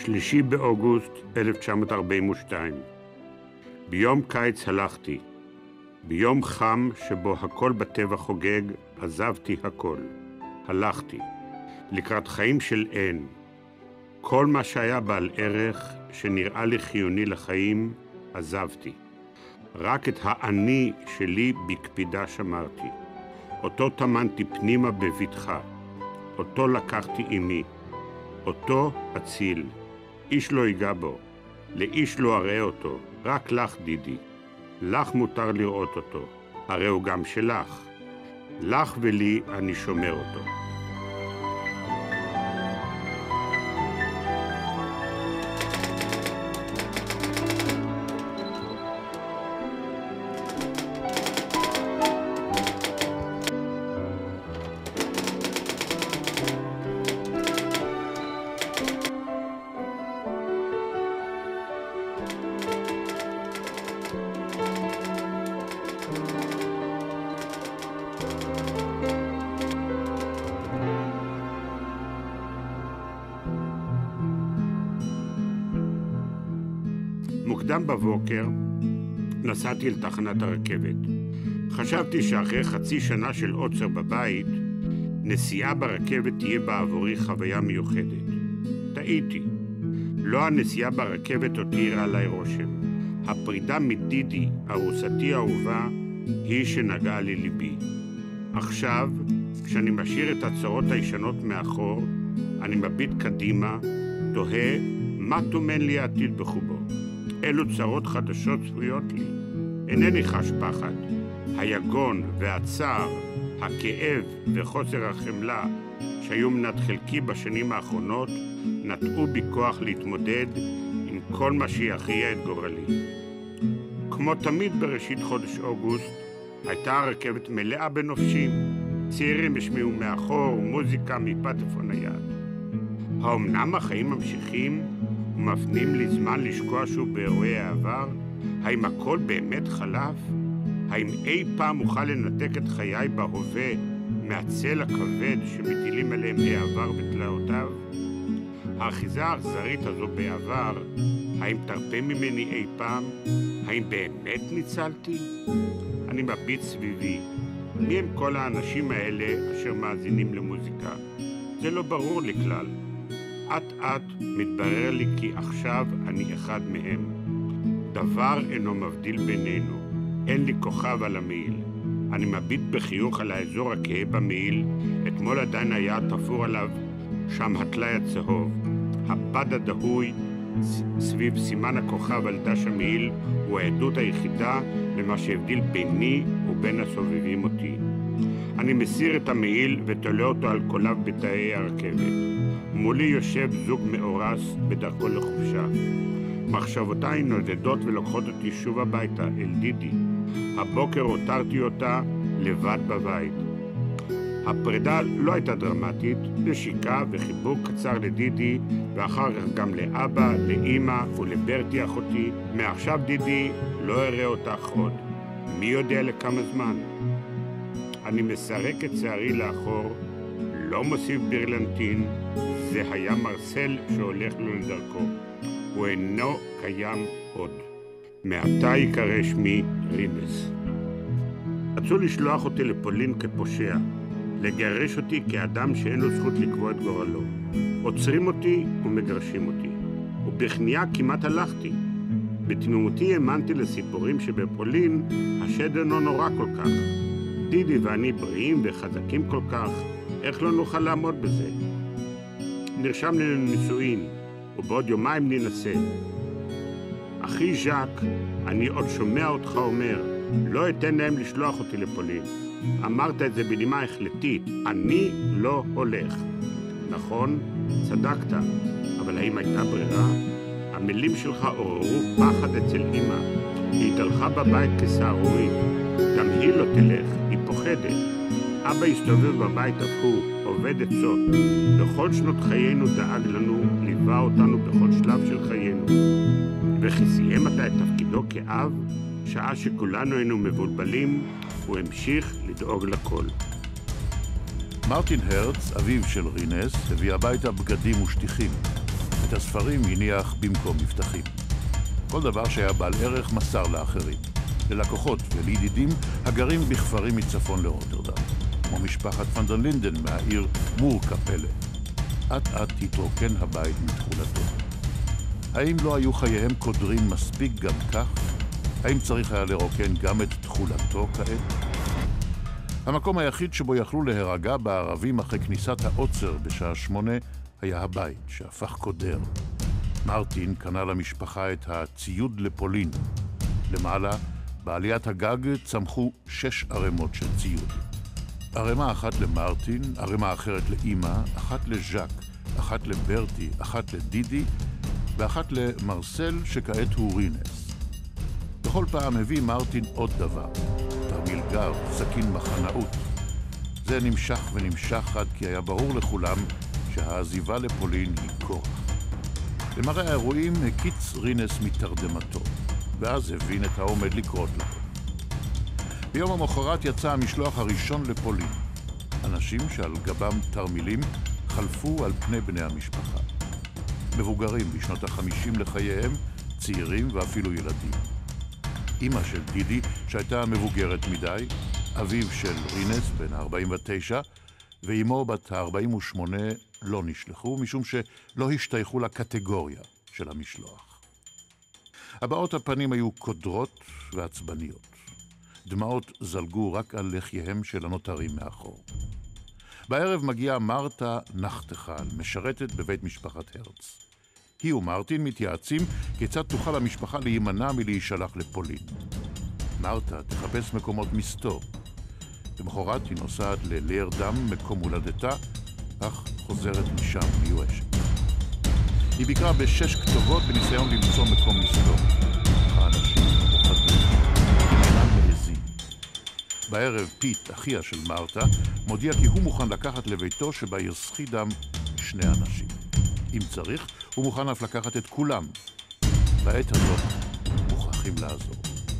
3 באוגוסט 1942. ביום קיץ הלכתי. ביום חם שבו הכל בטבע חוגג, עזבתי הכל. הלכתי. לקראת חיים של אין. כל מה שהיה בעל ערך, שנראה לי חיוני לחיים, עזבתי. רק את האני שלי בקפידה שמרתי. אותו טמנתי פנימה בביטחה. אותו לקחתי עימי. אותו אציל. איש לא ייגע בו. לאיש לא אראה אותו. רק לך, דידי. לך מותר לראות אותו. הרי הוא גם שלך. לך ולי אני שומר אותו. מוקדם בבוקר נסעתי אל תחנת הרכבת. חשבתי שאחרי חצי שנה של עוצר בבית, נסיעה ברכבת תהיה בעבורי חוויה מיוחדת. טעיתי. לא הנסיעה ברכבת הותירה עליי רושם. הפרידה מדידי, ארוסתי האהובה, היא שנגעה לליבי. עכשיו, כשאני משאיר את הצרות הישנות מאחור, אני מביט קדימה, תוהה מה טומן לי העתיד בחובו. אלו צרות חדשות צפויות לי. אינני חש פחד. היגון והצער, הכאב וחוסר החמלה שהיו מנת חלקי בשנים האחרונות, נטעו בי כוח להתמודד עם כל מה שיכריע את גורלי. כמו תמיד בראשית חודש אוגוסט, הייתה הרכבת מלאה בנופשים. צעירים השמיעו מאחור מוזיקה מפטפון נייד. האומנם החיים ממשיכים ומפנים לי זמן לשקוע שוב באירועי העבר? האם הכל באמת חלף? האם אי פעם אוכל לנתק את חיי בהווה מהצל הכבד שמטילים עליהם העבר בתלאותיו? האחיזה האכזרית הזו בעבר, האם תרפה ממני אי פעם? האם באמת ניצלתי? אני מביט סביבי. מי הם כל האנשים האלה אשר מאזינים למוזיקה? זה לא ברור לי כלל. אט מתברר לי כי עכשיו אני אחד מהם. דבר אינו מבדיל בינינו. אין לי כוכב על המעיל. אני מביט בחיוך על האזור הכהה במעיל. אתמול עדיין היה תפור עליו שם הטלאי הצהוב. הבד הדהוי סביב סימן הכוכב על דש המעיל הוא העדות היחידה למה שהבדיל ביני ובין הסובבים אותי. אני מסיר את המעיל ותולה אותו על קוליו בתאי הרכבת. מולי יושב זוג מאורס בדרכו לחופשה. מחשבותיי נודדות ולוקחות אותי שוב הביתה אל דידי. הבוקר הותרתי אותה לבד בבית. הפרידה לא הייתה דרמטית, נשיקה וחיבוק קצר לדידי, ואחר כך גם לאבא, לאמא ולברתי אחותי. מעכשיו דידי, לא אראה אותך עוד. מי יודע לכמה זמן? אני מסרק את שערי לאחור, לא מוסיף ברלנטין, זה היה מרסל שהולך לו לדרכו. הוא אינו קיים עוד. מעתה יקרא שמי ריבס. רצו לשלוח אותי לפולין כפושע, לגרש אותי כאדם שאין לו זכות לקבוע את גורלו. עוצרים אותי ומגרשים אותי. ובכניעה כמעט הלכתי. בתמימותי האמנתי לסיפורים שבפולין השד אינו נורא כל כך. דידי ואני בריאים וחזקים כל כך, איך לא נוכל לעמוד בזה? נרשם לנו נישואין, ובעוד יומיים ננסה. אחי ז'ק, אני עוד שומע אותך אומר, לא אתן להם לשלוח אותי לפולין. אמרת את זה בנימה החלטית, אני לא הולך. נכון, צדקת, אבל האם הייתה ברירה? המילים שלך עוררו פחד אצל אמא. היא התהלכה בבית כסהרורית. גם היא לא תלך, היא פוחדת. אבא הסתובב בבית אף הוא, עובד עצות. בכל שנות חיינו דאג לנו, ליווה אותנו בכל שלב של חיינו. וכי סיים אתה את תפקידו כאב, שעה שכולנו היינו מבולבלים, הוא המשיך לדאוג לכל. מרטין הרץ, אביו של רינס, הביא הביתה בגדים ושטיחים. את הספרים הניח במקום מבטחים. כל דבר שהיה בעל ערך מסר לאחרים, ללקוחות ולידידים הגרים בכפרים מצפון לרוטרדם, כמו משפחת פנדר לינדן מהעיר מור קפלה. עד התרוקן הבית מתחולתו. האם לא היו חייהם קודרים מספיק גם כך? האם צריך היה לרוקן גם את תחולתו כעת? המקום היחיד שבו יכלו להירגע בערבים אחרי כניסת העוצר בשעה 8 היה הבית שהפך קודר. מרטין קנה למשפחה את הציוד לפולין. למעלה, בעליית הגג צמחו 6 ערימות של ציוד. ערימה אחת למרטין, ערימה אחרת לאמא, אחת לז'ק, אחת לברטי, אחת לדידי ואחת למרסל שכעת הוא רינס. בכל פעם הביא מרטין עוד דבר, תרמיל גב, סכין מחנאות. זה נמשך ונמשך עד כי היה ברור לכולם שהעזיבה לפולין היא כורח. למראה האירועים הקיץ רינס מתרדמתו, ואז הבין את העומד לקרות לו. ביום המחרת יצא המשלוח הראשון לפולין. אנשים שעל גבם תרמילים חלפו על פני בני המשפחה. מבוגרים בשנות ה-50 לחייהם, צעירים ואפילו ילדים. אמא של דידי, שהייתה מבוגרת מדי, אביו של רינס בן ה-49, ואימו בת ה-48 לא נשלחו, משום שלא השתייכו לקטגוריה של המשלוח. הבעות הפנים היו קודרות ועצבניות. דמעות זלגו רק על לחייהם של הנותרים מאחור. בערב מגיעה מרתה נחתכל, משרתת בבית משפחת הרץ. היא ומרטין מתייעצים כיצד תוכל המשפחה להימנע מלהישלח לפולין. מרתה תחפש מקומות מסתור. במחרת היא נוסעת ללירדם, מקום הולדתה, אך חוזרת משם מיואשת. היא ביקרה ב6 כתובות בניסיון למצוא מקום מסתור. האנשים פוחדים, אינם מעזים. בערב פיט, אחיה של מרתה, מודיע כי הוא מוכן לקחת לביתו שבעיר סחידם 2 אנשים. אם צריך, הוא מוכן אף לקחת את כולם. בעת הזאת מוכרחים לעזור.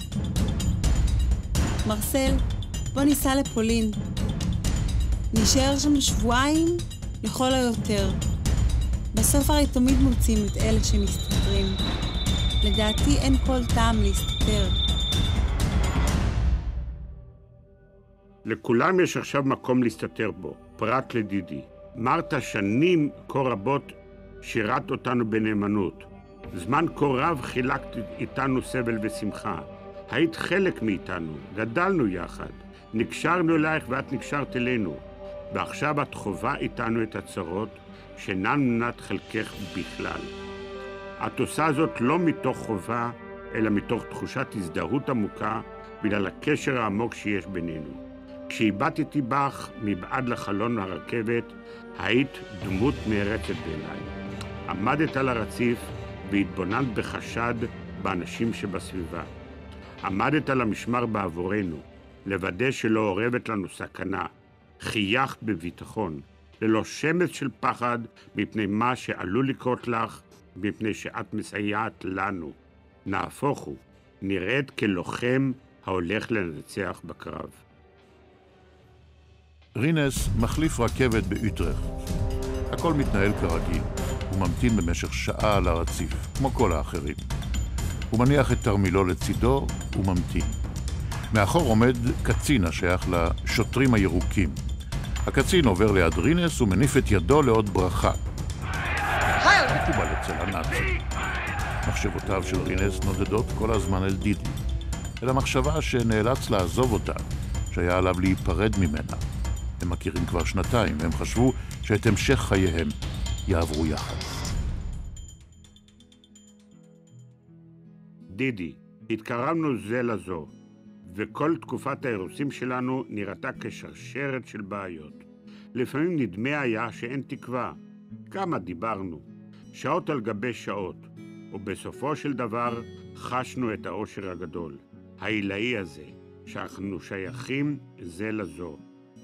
מרסל, בוא ניסע לפולין. נשאר שם 2 שבועות לכל היותר. בסוף הרי תמיד מוצאים את אלה שמסתתרים. לדעתי אין כל טעם להסתתר. לכולם יש עכשיו מקום להסתתר בו, פרט לדידי. מרתה שנים כה רבות שירת אותנו בנאמנות. זמן כה רב חילקת איתנו סבל ושמחה. היית חלק מאיתנו, גדלנו יחד. נקשרנו אלייך ואת נקשרת אלינו. ועכשיו את חובה איתנו את הצרות שאינן מנת חלקך בכלל. את עושה זאת לא מתוך חובה, אלא מתוך תחושת הזדהות עמוקה בגלל הקשר העמוק שיש בינינו. כשהבטתי בך מבעד לחלון הרכבת, היית דמות נערצת בעיניי. עמדת על הרציף והתבוננת בחשד באנשים שבסביבה. עמדת על המשמר בעבורנו, לוודא שלא עורבת לנו סכנה. חייכת בביטחון, ללא שמץ של פחד מפני מה שעלול לקרות לך, מפני שאת מסייעת לנו. נהפוך הוא, נראית כלוחם ההולך לנצח בקרב. רינס מחליף רכבת באוטרכט. הכל מתנהל כרגיל. הוא ממתין במשך שעה על הרציף, כמו כל האחרים. הוא מניח את תרמילו לצידו וממתין. מאחור עומד קצין השייך לשוטרים הירוקים. הקצין עובר ליד רינס ומניף את ידו לעוד ברכה. מקובל אצל הנאצים. מחשבותיו של רינס נודדות כל הזמן אל דידי. אל המחשבה שנאלץ לעזוב אותה, שהיה עליו להיפרד ממנה. הם מכירים כבר 2 והם חשבו שאת המשך חייהם יעברו יחד. דידי, התקרבנו זה לזו, וכל תקופת האירוסים שלנו נראתה כשרשרת של בעיות. לפעמים נדמה היה שאין תקווה. כמה דיברנו, שעות על גבי שעות, ובסופו של דבר חשנו את האושר הגדול, העילאי הזה, שאנחנו שייכים זה לזו.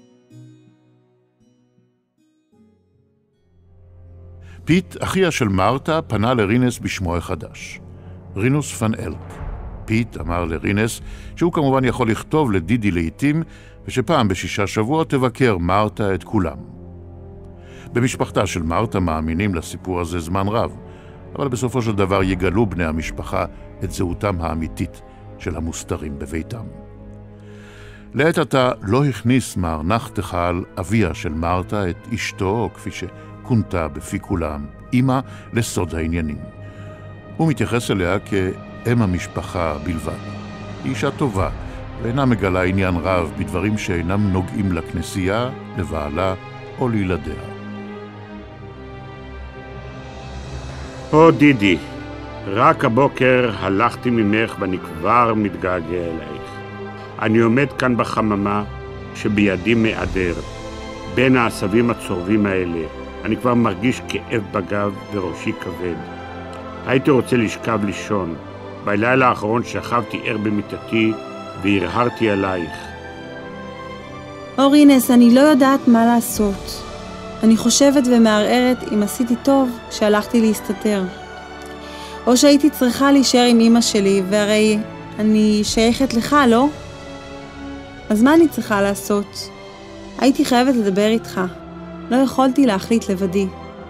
פיט, אחיה של מרתה, פנה לרינס בשמו החדש, רינוס פן אלק. פיט אמר לרינס שהוא כמובן יכול לכתוב לדידי לעתים, ושפעם ב6 שבועות תבקר מרתה את כולם. במשפחתה של מרתה מאמינים לסיפור הזה זמן רב, אבל בסופו של דבר יגלו בני המשפחה את זהותם האמיתית של המוסתרים בביתם. לעת עתה לא הכניס מר נחתחל, אביה של מרתה, את אשתו, או כפי שכונתה בפי כולם, אמא, לסוד העניינים. הוא מתייחס אליה כאם המשפחה בלבד. היא אישה טובה, ואינה מגלה עניין רב בדברים שאינם נוגעים לכנסייה, לבעלה או לילדיה. דידי, רק הבוקר הלכתי ממך ואני כבר מתגעגע אלייך. אני עומד כאן בחממה שבידי מעדר. בין העשבים הצורבים האלה אני כבר מרגיש כאב בגב וראשי כבד. הייתי רוצה לשכב לישון. בלילה האחרון שכבתי ער במיטתי והרהרתי עלייך. רינס, אני לא יודעת מה לעשות. אני חושבת ומערערת אם עשיתי טוב כשהלכתי להסתתר. או שהייתי צריכה להישאר עם אמא שלי, והרי אני שייכת לך, לא? אז מה אני צריכה לעשות? הייתי חייבת לדבר איתך. לא יכולתי להחליט לבדי.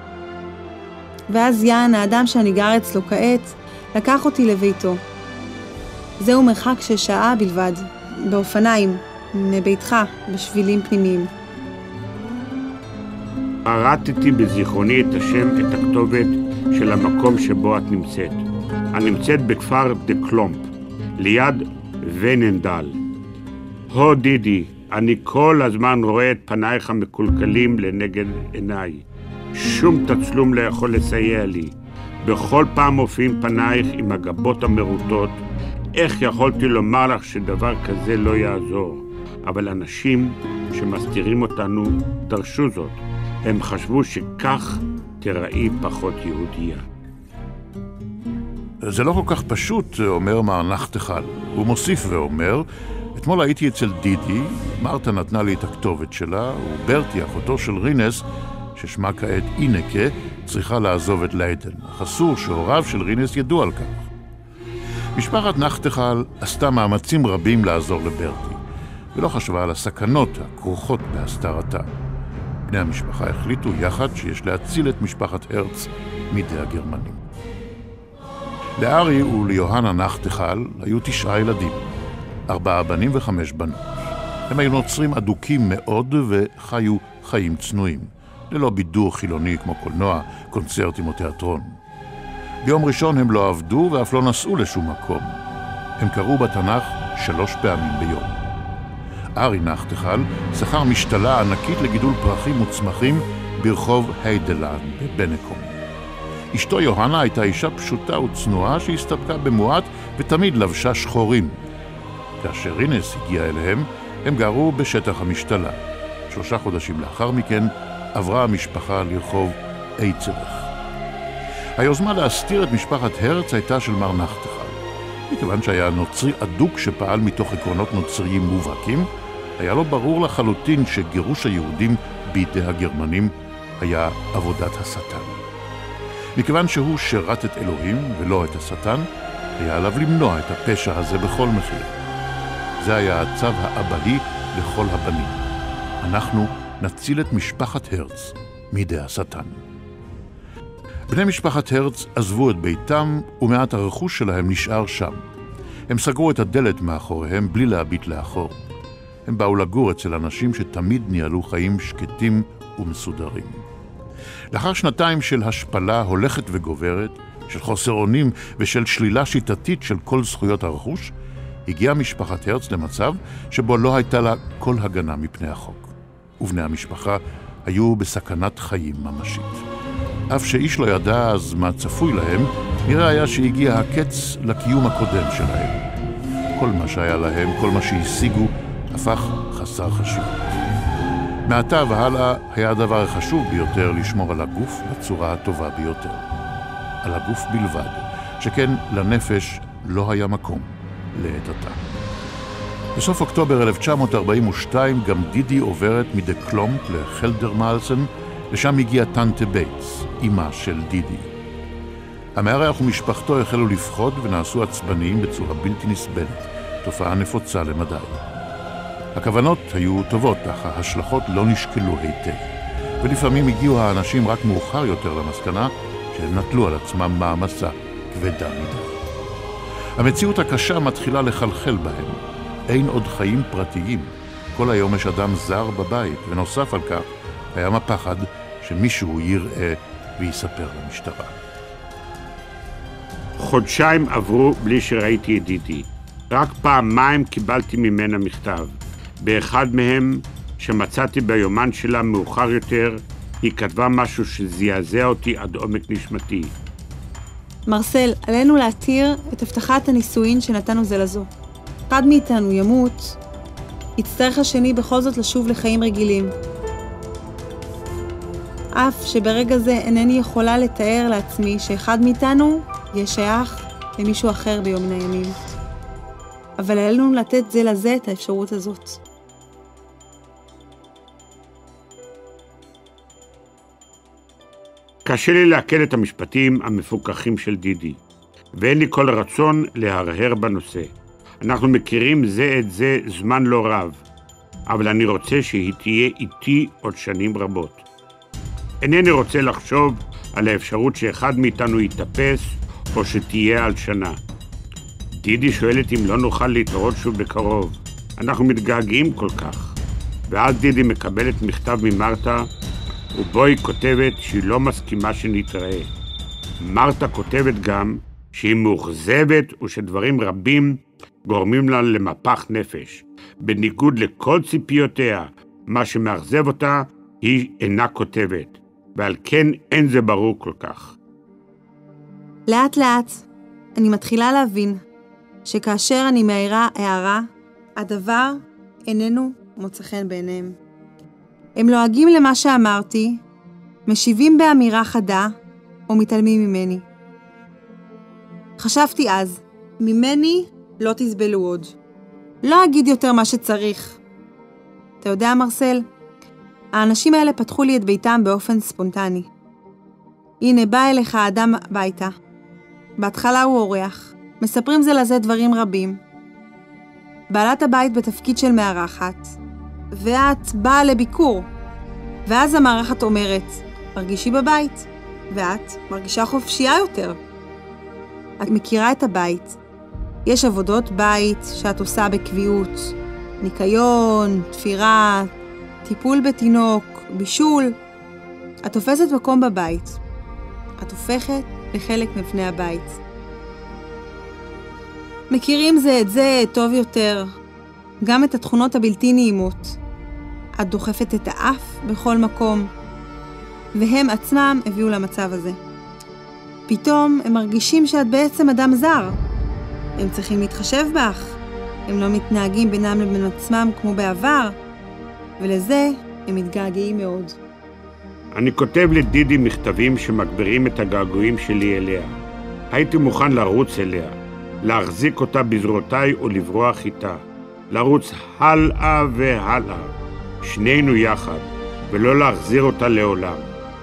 ואז יאן, האדם שאני גר אצלו כעת, לקח אותי לביתו. זהו מרחק של שעה בלבד, באופניים, מביתך, בשבילים פנימיים. קראתי בזיכרוני את השם, את הכתובת של המקום שבו את נמצאת. אני נמצאת בכפר דקלומפ, ליד וננדל. דידי, אני כל הזמן רואה את פנייך המקולקלים לנגד עיניי. שום תצלום לא יכול לסייע לי. בכל פעם מופיעים פנייך עם הגבות המרוטות. איך יכולתי לומר לך שדבר כזה לא יעזור? אבל אנשים שמסתירים אותנו דרשו זאת. הם חשבו שכך תראי פחות יהודייה. זה לא כל כך פשוט, אומר מר נחתחל. הוא מוסיף ואומר, אתמול הייתי אצל דידי, מרתה נתנה לי את הכתובת שלה, וברטי, אחותו של רינס, ששמה כעת אינקה, צריכה לעזוב את ליידן. אסור שהוריו של רינס ידעו על כך. משפחת נחתחל עשתה מאמצים רבים לעזור לברטי, ולא חשבה על הסכנות הכרוכות בהסתרתה. בני המשפחה החליטו יחד שיש להציל את משפחת הרץ מידי הגרמנים. לארי וליוהנה נחתחל היו 9 ילדים, 4 בנים ו5 בנות. הם היו נוצרים אדוקים מאוד וחיו חיים צנועים, ללא בידור חילוני כמו קולנוע, קונצרטים או תיאטרון. ביום ראשון הם לא עבדו ואף לא נסעו לשום מקום. הם קראו בתנ"ך 3 פעמים ביום. ארי נחתחל שכר משתלה ענקית לגידול פרחים וצמחים ברחוב היידלנד בבנקום. אשתו יוהנה הייתה אישה פשוטה וצנועה שהסתפקה במועט ותמיד לבשה שחורים. כאשר רינס הגיע אליהם, הם גרו בשטח המשתלה. 3 חודשים לאחר מכן עברה המשפחה לרחוב אייצרך. היוזמה להסתיר את משפחת הרץ הייתה של מר נחתחל. מכיוון שהיה נוצרי אדוק שפעל מתוך עקרונות נוצריים מובהקים, היה לו ברור לחלוטין שגירוש היהודים בידי הגרמנים היה עבודת השטן. מכיוון שהוא שירת את אלוהים ולא את השטן, היה עליו למנוע את הפשע הזה בכל מחיר. זה היה הצו האבהי לכל הבנים. אנחנו נציל את משפחת הרץ מידי השטן. בני משפחת הרץ עזבו את ביתם ומעט הרכוש שלהם נשאר שם. הם סגרו את הדלת מאחוריהם בלי להביט לאחור. הם באו לגור אצל אנשים שתמיד ניהלו חיים שקטים ומסודרים. לאחר 2 של השפלה הולכת וגוברת, של חוסר אונים ושל שלילה שיטתית של כל זכויות הרכוש, הגיעה משפחת הרץ למצב שבו לא הייתה לה כל הגנה מפני החוק. ובני המשפחה היו בסכנת חיים ממשית. אף שאיש לא ידע אז מה צפוי להם, נראה היה שהגיע הקץ לקיום הקודם שלהם. כל מה שהיה להם, כל מה שהשיגו, הפך חסר חשיבות. מעתה והלאה היה הדבר החשוב ביותר לשמור על הגוף בצורה הטובה ביותר. על הגוף בלבד, שכן לנפש לא היה מקום לעת עתה. בסוף אוקטובר 1942 גם דידי עוברת מדקלומפ לחלדרמלסן, לשם הגיעה טנטה בייטס, אמא של דידי. המארח ומשפחתו החלו לפחוד ונעשו עצבניים בצורה בלתי נסבלת, תופעה נפוצה למדי. הכוונות היו טובות, אך ההשלכות לא נשקלו היטב, ולפעמים הגיעו האנשים רק מאוחר יותר למסקנה שנטלו על עצמם מעמסה כבדה מדי. המציאות הקשה מתחילה לחלחל בהם. אין עוד חיים פרטיים. כל היום יש אדם זר בבית, ונוסף על כך קיים הפחד שמישהו יראה ויספר למשטרה. חודשיים עברו בלי שראיתי את דידי. רק פעמיים קיבלתי ממנה מכתב. באחד מהם, שמצאתי ביומן שלה מאוחר יותר, היא כתבה משהו שזעזע אותי עד עומק נשמתי. מרסל, עלינו להתיר את הבטחת הנישואין שנתנו זה לזו. אחד מאיתנו ימות, יצטרך השני בכל זאת לשוב לחיים רגילים. אף שברגע זה אינני יכולה לתאר לעצמי שאחד מאיתנו יהיה שייך למישהו אחר ביום מן הימים. אבל עלינו לתת זה לזה את האפשרות הזאת. קשה לי לעכל את המשפטים המפוקחים של דידי, ואין לי כל רצון להרהר בנושא. אנחנו מכירים זה את זה זמן לא רב, אבל אני רוצה שהיא תהיה איתי עוד שנים רבות. אינני רוצה לחשוב על האפשרות שאחד מאיתנו יתאפס או שתהיה על שנה. דידי שואלת אם לא נוכל להתראות שוב בקרוב. אנחנו מתגעגעים כל כך. ואז דידי מקבלת מכתב ממרתה, ובו היא כותבת שהיא לא מסכימה שנתראה. מרתה כותבת גם שהיא מאוכזבת ושדברים רבים גורמים לה למפח נפש. בניגוד לכל ציפיותיה, מה שמאכזב אותה היא אינה כותבת, ועל כן אין זה ברור כל כך. לאט לאט אני מתחילה להבין שכאשר אני מעירה הערה, הדבר איננו מוצא חן בעיניהם. הם לועגים למה שאמרתי, משיבים באמירה חדה או מתעלמים ממני. חשבתי אז, ממני לא תסבלו עוד. לא אגיד יותר מה שצריך. אתה יודע, מרסל? האנשים האלה פתחו לי את ביתם באופן ספונטני. הנה, בא אליך האדם הביתה. בהתחלה הוא אורח. מספרים זה לזה דברים רבים. בעלת הבית בתפקיד של מארחת, ואת באה לביקור. ואז המארחת אומרת, מרגישי בבית, ואת מרגישה חופשייה יותר. את מכירה את הבית. יש עבודות בית שאת עושה בקביעות. ניקיון, תפירה, טיפול בתינוק, בישול. את תופסת מקום בבית. את הופכת לחלק מבני הבית. מכירים זה את זה טוב יותר. גם את התכונות הבלתי נעימות. את דוחפת את האף בכל מקום. והם עצמם הביאו למצב הזה. פתאום הם מרגישים שאת בעצם אדם זר. הם צריכים להתחשב בך. הם לא מתנהגים בינם לבין עצמם כמו בעבר. ולזה הם מתגעגעים מאוד. אני כותב לדידי מכתבים שמגבירים את הגעגועים שלי אליה. הייתי מוכן לרוץ אליה, להחזיק אותה בזרועותיי ולברוח איתה. לרוץ הלאה והלאה, שנינו יחד, ולא להחזיר אותה לעולם.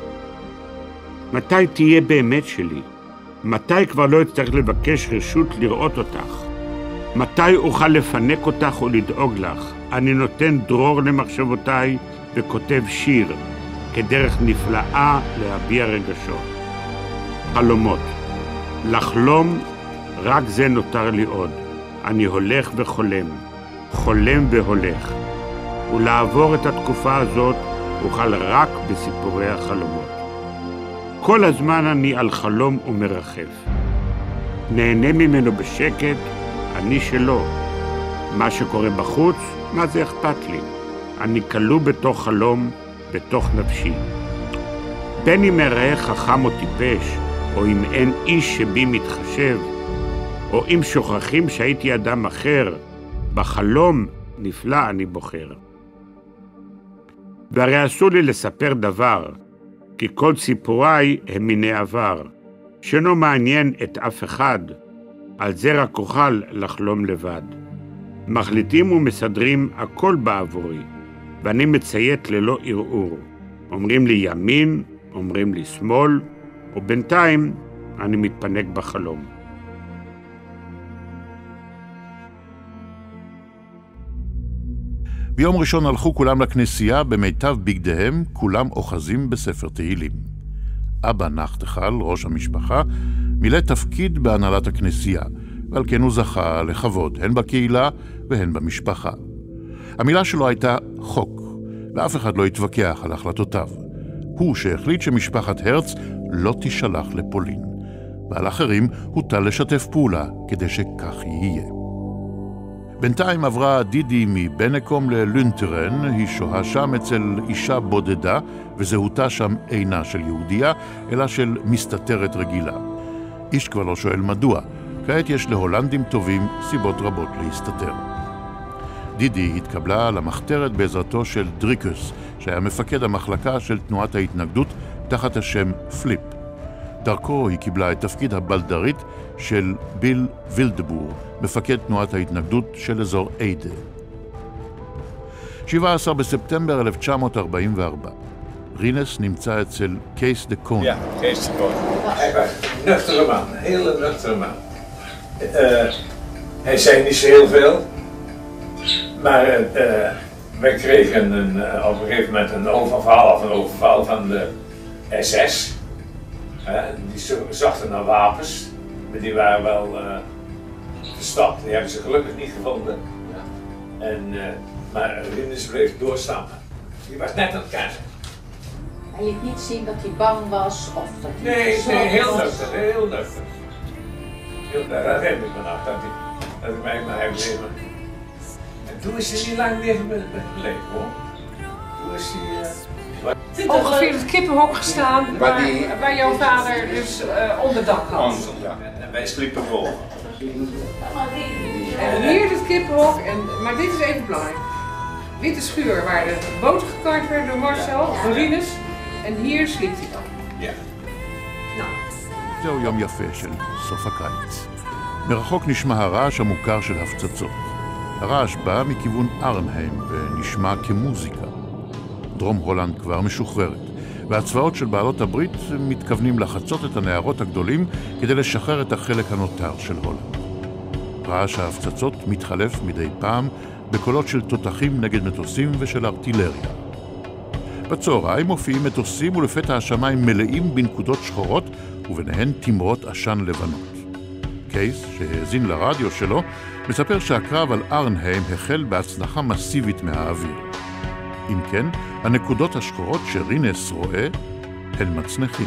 מתי תהיה באמת שלי? מתי כבר לא אצטרך לבקש רשות לראות אותך? מתי אוכל לפנק אותך ולדאוג לך? אני נותן דרור למחשבותיי וכותב שיר, כדרך נפלאה להביע רגשות. חלומות. לחלום, רק זה נותר לי עוד. אני הולך וחולם, חולם והולך. ולעבור את התקופה הזאת אוכל רק בסיפורי החלומות. כל הזמן אני על חלום ומרחף. נהנה ממנו בשקט, אני שלו. מה שקורה בחוץ, מה זה אכפת לי? אני כלוא בתוך חלום, בתוך נפשי. בין אם אראה חכם או טיפש, או אם אין איש שבי מתחשב, או אם שוכחים שהייתי אדם אחר, בחלום נפלא אני בוחר. והרי אסור לי לספר דבר, כי כל סיפוריי הם מיני עבר, שאינו מעניין את אף אחד, על זה רק אוכל לחלום לבד. מחליטים ומסדרים הכל בעבורי, ואני מציית ללא ערעור. אומרים לי ימין, אומרים לי שמאל, ובינתיים אני מתפנק בחלום. ביום ראשון הלכו כולם לכנסייה במיטב בגדיהם, כולם אוחזים בספר תהילים. אבא נחתכל, ראש המשפחה, מילא תפקיד בהנהלת הכנסייה, ועל כן הוא זכה לכבוד, הן בקהילה והן במשפחה. המילה שלו הייתה חוק, ואף אחד לא התווכח על החלטותיו. הוא שהחליט שמשפחת הרץ לא תשלח לפולין, ועל אחרים הוטל לשתף פעולה כדי שכך יהיה. בינתיים עברה דידי מבנקום ללונטרן, היא שוהה שם אצל אישה בודדה, וזהותה שם אינה של יהודייה, אלא של מסתתרת רגילה. איש כבר לא שואל מדוע, כעת יש להולנדים טובים סיבות רבות להסתתר. דידי התקבלה למחתרת בעזרתו של דריקוס, שהיה מפקד המחלקה של תנועת ההתנגדות תחת השם פליפ. דרכו היא קיבלה את תפקיד הבלדרית של ביל וילדבור, מפקד תנועת ההתנגדות של אזור איידה. 17 בספטמבר 1944. רינס נמצא אצל קייס דה קון. Ja, Kees de Koon. Hij was een nuchtere man, een hele nuchtere man. Hij zei niet zo heel veel, maar wij kregen op een gegeven moment een overval van de SS. Die zochten naar wapens, maar die waren wel verstopt. Die hebben ze gelukkig niet gevonden. Maar Rinus bleef doorstammen. Die was net aan het kiezen. Hij liet niet zien dat hij bang was of dat hij... Nee, heel nuchter, heel nuchter. Dat heb ik me nog, dat ik mij maar heb leven. En toen is hij niet lang leven gebleven, hoor. Toen is hij... ongeveer het kippenhok gestaan waar jouw vader dus onderdak had. Ja. En wij sliepen vol. En hier het kippenhok, maar dit is even belangrijk. Witte schuur waar de boter gekart werd door Marcel, door Rinus. En hier sliep hij dan. Ja. Nou. זהו יום יפה של סוף הקיץ. מרחוק נשמע הרעש המוכר של הפצצות. הרעש בא מכיוון ארנהיים ונשמע כמוזיקה. דרום הולנד כבר משוחררת, והצבאות של בעלות הברית מתכוונים לחצות את הנהרות הגדולים כדי לשחרר את החלק הנותר של הולנד. רעש ההפצצות מתחלף מדי פעם בקולות של תותחים נגד מטוסים ושל ארטילריה. בצהריים מופיעים מטוסים ולפתע השמיים מלאים בנקודות שחורות וביניהן תמרות עשן לבנות. קייס, שהאזין לרדיו שלו, מספר שהקרב על ארנהיים החל בהצלחה מסיבית מהאוויר. אם כן, הנקודות השחורות שרינס רואה הן מצנחים.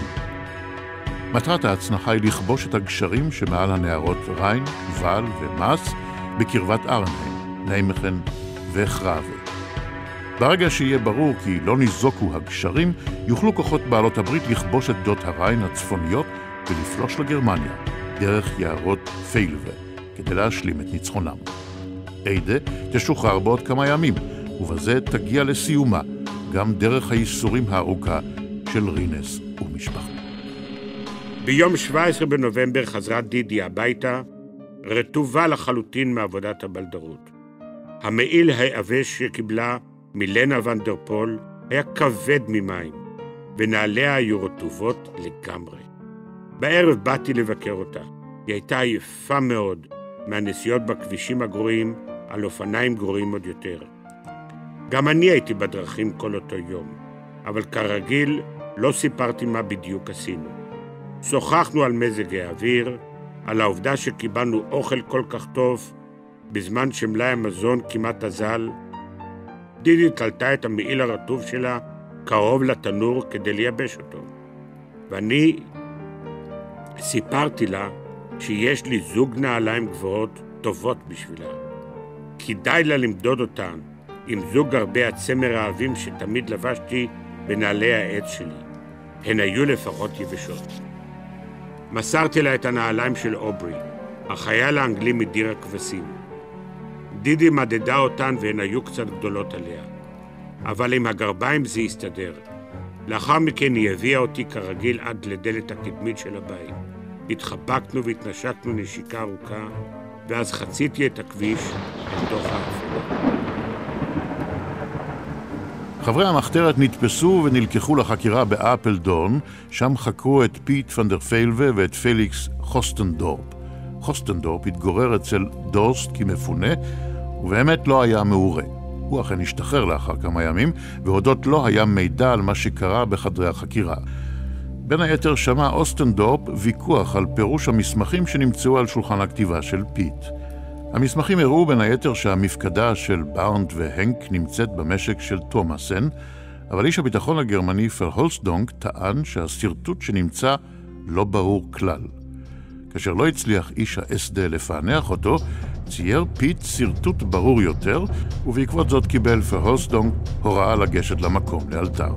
מטרת ההצנחה היא לכבוש את הגשרים שמעל הנהרות ריין, ואל ומאס בקרבת ארנהיים, ניימכן וחרבה. ברגע שיהיה ברור כי לא ניזוקו הגשרים, יוכלו כוחות בעלות הברית לכבוש את גדות הריין הצפוניות ולפלוש לגרמניה, דרך יערות פיילבה, כדי להשלים את ניצחונם. איידה תשוחרר בעוד כמה ימים, ובזה תגיע לסיומה, גם דרך הייסורים הארוכה של רינס ומשפחתו. ביום 17 בנובמבר חזרה דידי הביתה, רטובה לחלוטין מעבודת הבלדרות. המעיל היבש שקיבלה מלנה ונדרפול היה כבד ממים, ונעליה היו רטובות לגמרי. בערב באתי לבקר אותה. היא הייתה עייפה מאוד מהנסיעות בכבישים הגרועים, על אופניים גרועים עוד יותר. גם אני הייתי בדרכים כל אותו יום, אבל כרגיל לא סיפרתי מה בדיוק עשינו. שוחחנו על מזג האוויר, על העובדה שקיבלנו אוכל כל כך טוב, בזמן שמלאי המזון כמעט אזל. דידי תלתה את המעיל הרטוב שלה קרוב לתנור כדי לייבש אותו. ואני סיפרתי לה שיש לי זוג נעליים גבוהות טובות בשבילה. כדאי לה למדוד אותן עם זוג הרבה הצמר האהבים שתמיד לבשתי בנעלי העץ שלי. הן היו לפחות יבשות. מסרתי לה את הנעליים של אוברי, החייל האנגלי מדיר הכבשים. דידי מדדה אותן והן היו קצת גדולות עליה. אבל עם הגרביים זה הסתדר. לאחר מכן היא הביאה אותי כרגיל עד לדלת הקדמית של הבית. התחבקנו והתנשקנו נשיקה ארוכה, ואז חציתי את הכביש אל תוך האפלה. חברי המחתרת נתפסו ונלקחו לחקירה באפלדורן, שם חקרו את פיט ונדר פיילבה ואת פליקס חוסטנדורפ. חוסטנדורפ התגורר אצל דורסט כמפונה, ובאמת לא היה מעורה. הוא אכן השתחרר לאחר כמה ימים, והודות לא היה מידע על מה שקרה בחדרי החקירה. בין היתר שמע אוסטנדורפ ויכוח על פירוש המסמכים שנמצאו על שולחן הכתיבה של פיט. המסמכים הראו בין היתר שהמפקדה של בארנט והנק נמצאת במשק של תומאסן, אבל איש הביטחון הגרמני פרהולסדונק טען שהסרטוט שנמצא לא ברור כלל. כאשר לא הצליח איש ה-SD לפענח אותו, צייר פיט סרטוט ברור יותר, ובעקבות זאת קיבל פרהולסדונק הוראה לגשת למקום לאלתר.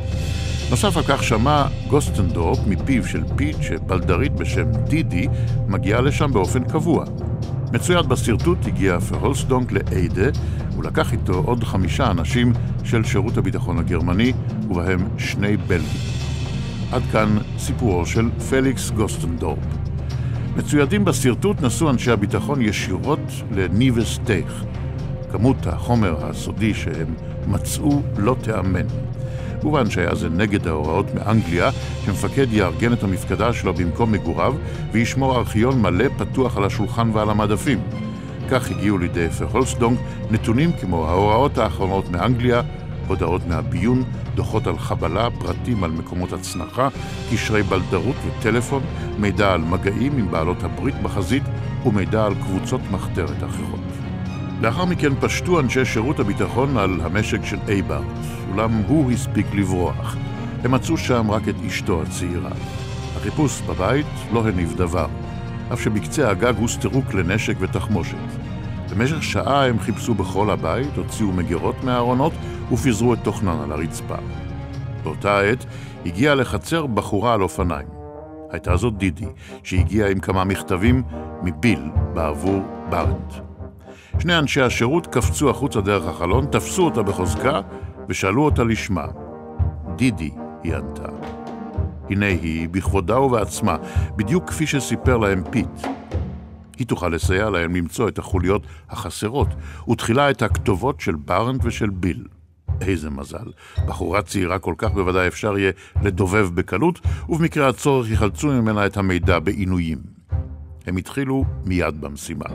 נוסף על כך שמע גוסטנדורפ מפיו של פיט שבלדרית בשם דידי מגיעה לשם באופן קבוע. מצויד בסרטוט הגיע פרהולסדונק לאיידה, ולקח איתו עוד 5 אנשים של שירות הביטחון הגרמני, ובהם 2 בלגים. עד כאן סיפורו של פליקס גוסטנדורפ. מצוידים בסרטוט נסו אנשי הביטחון ישירות לניבס טייך. כמות החומר הסודי שהם מצאו לא תאמן. כמובן שהיה זה נגד ההוראות מאנגליה שמפקד יארגן את המפקדה שלו במקום מגוריו וישמור ארכיון מלא פתוח על השולחן ועל המדפים. כך הגיעו לידי פרהולסדונק נתונים כמו ההוראות האחרונות מאנגליה, הודעות מהביון, דוחות על חבלה, פרטים על מקומות הצנחה, קשרי בלדרות וטלפון, מידע על מגעים עם בעלות הברית בחזית ומידע על קבוצות מחתרת אחרות. לאחר מכן פשטו אנשי שירות הביטחון על המשק של אייברט, אולם הוא הספיק לברוח. הם מצאו שם רק את אשתו הצעירה. החיפוש בבית לא הניב דבר, אף שבקצה הגג הוסתרו כלי נשק ותחמושת. במשך שעה הם חיפשו בכל הבית, הוציאו מגירות מהארונות ופיזרו את תוכנן על הרצפה. באותה עת הגיעה לחצר בחורה על אופניים. הייתה זאת דידי, שהגיעה עם כמה מכתבים מביל בעבור בארנט. 2 אנשי השירות קפצו החוצה דרך החלון, תפסו אותה בחוזקה ושאלו אותה לשמה. דידי, היא ענתה. הנה היא, בכבודה ובעצמה, בדיוק כפי שסיפר להם פיט. היא תוכל לסייע להם למצוא את החוליות החסרות, ותחילה את הכתובות של בארנט ושל ביל. איזה מזל, בחורה צעירה כל כך בוודאי אפשר יהיה לדובב בקלות, ובמקרה הצורך יחלצו ממנה את המידע בעינויים. הם התחילו מיד במשימה.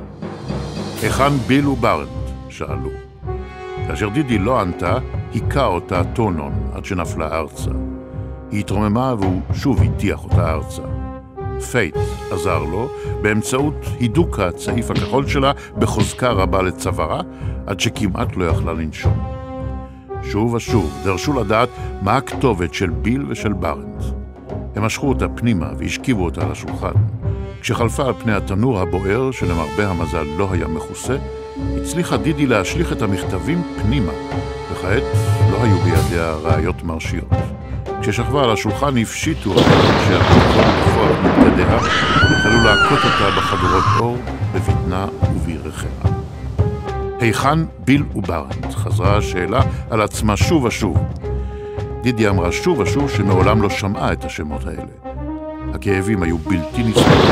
היכן ביל ובארנט? שאלו. כאשר דידי לא ענתה, היכה אותה טונון עד שנפלה ארצה. היא התרוממה והוא שוב הטיח אותה ארצה. פייט עזר לו באמצעות הידוק הצעיף הכחול שלה בחוזקה רבה לצווארה, עד שכמעט לא יכלה לנשום. שוב ושוב דרשו לדעת מה הכתובת של ביל ושל בארנט. הם משכו אותה פנימה והשכיבו אותה על השולחן. כשחלפה על פני התנור הבוער, שלמרבה המזל לא היה מכוסה, הצליחה דידי להשליך את המכתבים פנימה, וכעת לא היו בידיה ראיות מרשיות. כששכבה על השולחן הפשיטו אנשי הביטחון בפועל מבגדיה, והתחילו להכות אותה בחגורות אור, בבטנה ובירכיה. היכן ביל ובארנט? חזרה השאלה על עצמה שוב ושוב. דידי אמרה שוב ושוב שמעולם לא שמעה את השמות האלה. הכאבים היו בלתי נסבלים.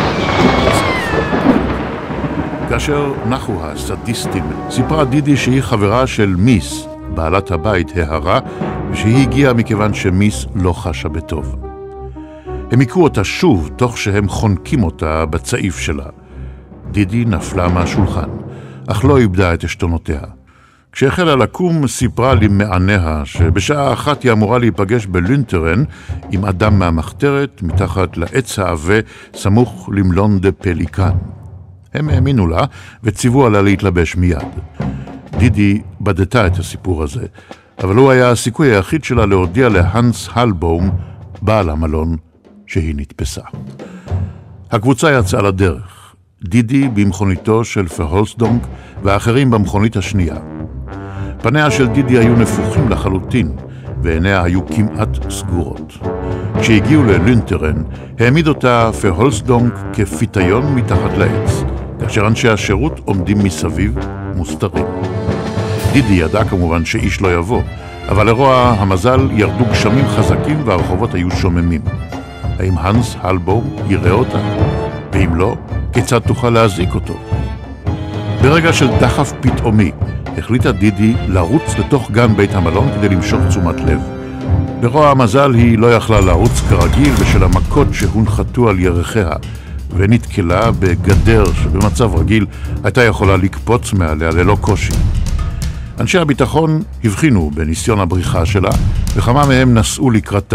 כאשר נחו הסדיסטים, סיפרה דידי שהיא חברה של מיס, בעלת הבית ההרה, ושהיא הגיעה מכיוון שמיס לא חשה בטוב. הם הכו אותה שוב, תוך שהם חונקים אותה בצעיף שלה. דידי נפלה מהשולחן, אך לא איבדה את עשתונותיה. כשהחלה לקום, סיפרה למעניה שבשעה 1 היא אמורה להיפגש בלונטרן עם אדם מהמחתרת מתחת לעץ העבה סמוך למלון דה פליקן. הם האמינו לה וציוו עליה להתלבש מיד. דידי בדתה את הסיפור הזה, אבל הוא היה הסיכוי היחיד שלה להודיע להנס הלבום, בעל המלון, שהיא נתפסה. הקבוצה יצאה לדרך, דידי במכוניתו של פרהולסדונק והאחרים במכונית השנייה. פניה של דידי היו נפוחים לחלוטין, ועיניה היו כמעט סגורות. כשהגיעו ללונטרן, העמיד אותה פרהולסדונק כפיתיון מתחת לעץ, כאשר אנשי השירות עומדים מסביב מוסתרים. דידי ידע כמובן שאיש לא יבוא, אבל לרוע המזל ירדו גשמים חזקים והרחובות היו שוממים. האם הנס הלבום יראה אותה? ואם לא, כיצד תוכל להזעיק אותו? ברגע של דחף פתאומי, החליטה דידי לרוץ לתוך גן בית המלון כדי למשוך תשומת לב. לרוע המזל היא לא יכלה לרוץ כרגיל בשל המכות שהונחתו על ירכיה, ונתקלה בגדר שבמצב רגיל הייתה יכולה לקפוץ מעליה ללא קושי. אנשי הביטחון הבחינו בניסיון הבריחה שלה, וכמה מהם נסעו לקראתה.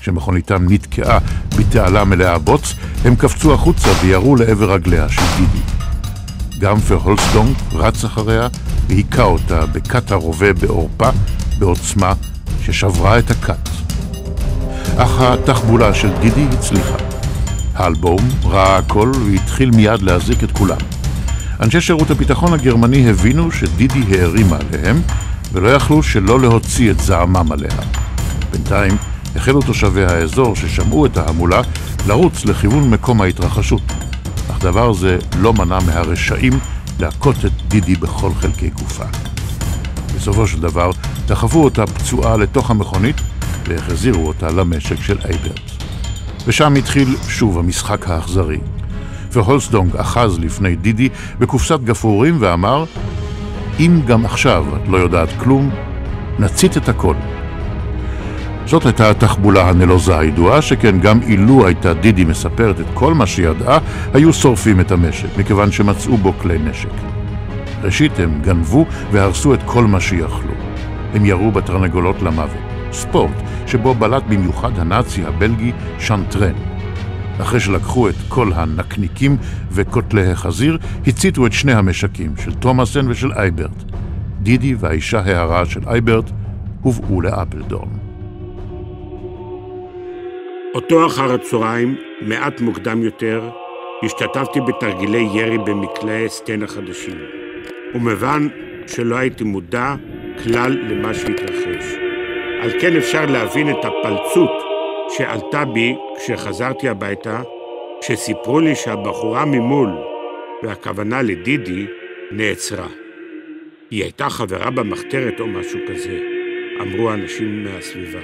כשמכוניתם נתקעה בתעלה מלאה בוץ, הם קפצו החוצה וירו לעבר רגליה של דידי. גמפר הולסדונג רץ אחריה והיכה אותה בקט הרובה בעורפה בעוצמה ששברה את הקט. אך התחבולה של דידי הצליחה. האלבום ראה הכל והתחיל מיד להזיק את כולם. אנשי שירות הביטחון הגרמני הבינו שדידי הערימה עליהם ולא יכלו שלא להוציא את זעמם עליה. בינתיים החלו תושבי האזור ששמעו את ההמולה לרוץ לכיוון מקום ההתרחשות. אך דבר זה לא מנע מהרשעים להכות את דידי בכל חלקי גופה. בסופו של דבר דחפו אותה פצועה לתוך המכונית והחזירו אותה למשק של אייברט. ושם התחיל שוב המשחק האכזרי. והולסדונג אחז לפני דידי בקופסת גפרורים ואמר, אם גם עכשיו את לא יודעת כלום, נצית את הכל. זאת הייתה התחבולה הנלוזה הידועה, שכן גם אילו הייתה דידי מספרת את כל מה שידעה, היו שורפים את המשק, מכיוון שמצאו בו כלי נשק. ראשית הם גנבו והרסו את כל מה שיכלו. הם ירו בתרנגולות למוות, ספורט שבו בלט במיוחד הנאצי הבלגי שנטרן. אחרי שלקחו את כל הנקניקים וקוטלי החזיר, הציתו את שני המשקים של תומאסן ושל אייברט. דידי והאישה ההרה של אייברט הובאו לאפלדורן. אותו אחר הצהריים, מעט מוקדם יותר, השתתפתי בתרגילי ירי במקלעי סטן החדשים, ומובן שלא הייתי מודע כלל למה שהתרחש. על כן אפשר להבין את הפלצות שעלתה בי כשחזרתי הביתה, שסיפרו לי שהבחורה ממול, והכוונה לדידי, נעצרה. היא הייתה חברה במחתרת או משהו כזה, אמרו האנשים מהסביבה.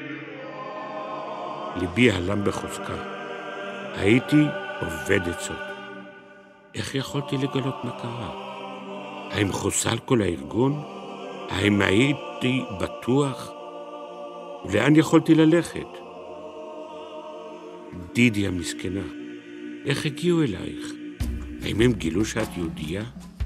ליבי הלם בחוזקה. הייתי עובד עצות. איך יכולתי לגלות מה קרה? האם חוסל כל הארגון? האם הייתי בטוח? ולאן יכולתי ללכת? דידי המסכנה, איך הגיעו אלייך? האם הם גילו שאת יהודייה?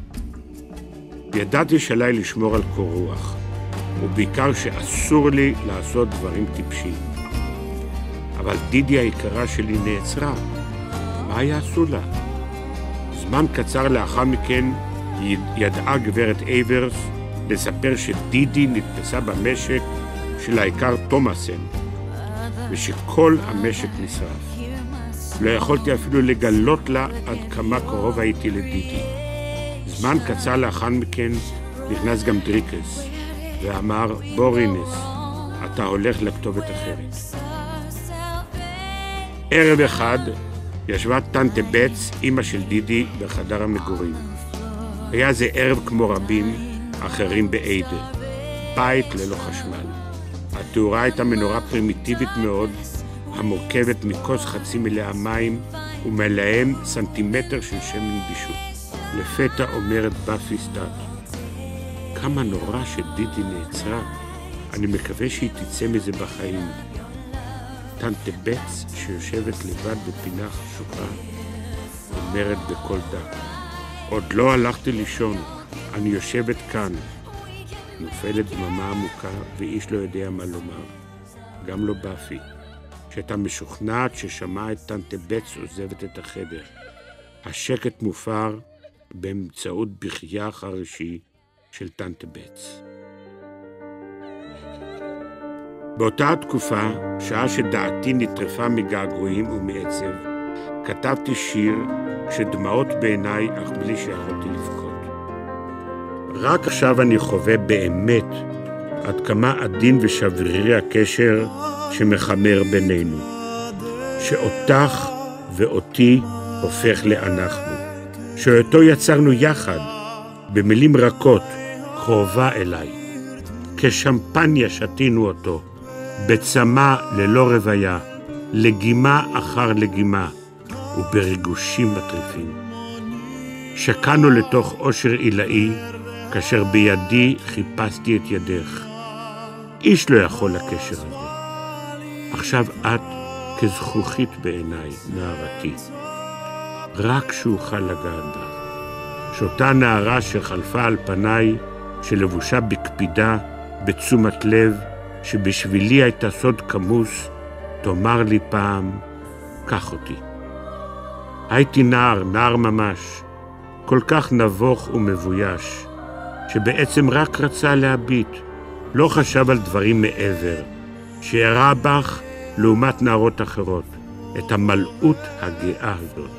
ידעתי שעליי לשמור על קור רוח, ובעיקר שאסור לי לעשות דברים טיפשים. אבל דידי היקרה שלי נעצרה. מה יעשו לה? זמן קצר לאחר מכן ידעה גברת אייברס לספר שדידי נתפסה במשק של העיקר תומאסן, ושכל המשק נשרף. לא יכולתי אפילו לגלות לה עד כמה קרוב הייתי לדידי. זמן קצר לאחר מכן נכנס גם דריקס, ואמר, בורינס, אתה הולך לכתובת אחרת. ערב אחד ישבה טנטה בץ, אמא של דידי, בחדר המגורים. היה זה ערב כמו רבים אחרים בעדה, בית ללא חשמל. התאורה הייתה מנורה פרימיטיבית מאוד, המורכבת מכוס חצי מלאה מים ומלאם סנטימטר של שמן בישול. לפתע אומרת באפי סטאט, כמה נורא שדידי נעצרה, אני מקווה שהיא תצא מזה בחיים. טנטה בץ שיושבת לבד בפינה חשוכה אומרת בקול דק, עוד לא הלכתי לישון, אני יושבת כאן. נופלת דממה עמוקה ואיש לא יודע מה לומר, גם לא באפי, שהייתה משוכנעת ששמעה את טנטה בץ עוזבת את החדר. השקט מופר באמצעות בחייה החרישי של טנטה בץ. באותה התקופה, שעה שדעתי נטרפה מגעגועים ומעצב, כתבתי שיר שדמעות בעיניי אך בלי שיכולתי לבכות. רק עכשיו אני חווה באמת עד כמה עדין ושברירי הקשר שמחמר בינינו, שאותך ואותי הופך לאנחנו, שאותו יצרנו יחד, במילים רכות, קרובה אליי. כשמפניה שתינו אותו, בצמא ללא רוויה, לגימה אחר לגימה, ובריגושים מטריפים. שקענו לתוך אושר עילאי, כאשר בידי חיפשתי את ידך. איש לא יכול לקשר הזה. עכשיו את כזכוכית בעיניי, נערתי. רק שאוכל לגעת בך. שאותה נערה שחלפה על פניי, שלבושה בקפידה, בתשומת לב, שבשבילי הייתה סוד כמוס, תאמר לי פעם, קח אותי. הייתי נער ממש, כל כך נבוך ומבויש, שבעצם רק רצה להביט, לא חשב על דברים מעבר, שהראה בך לעומת נערות אחרות, את המלאות הגאה הזאת.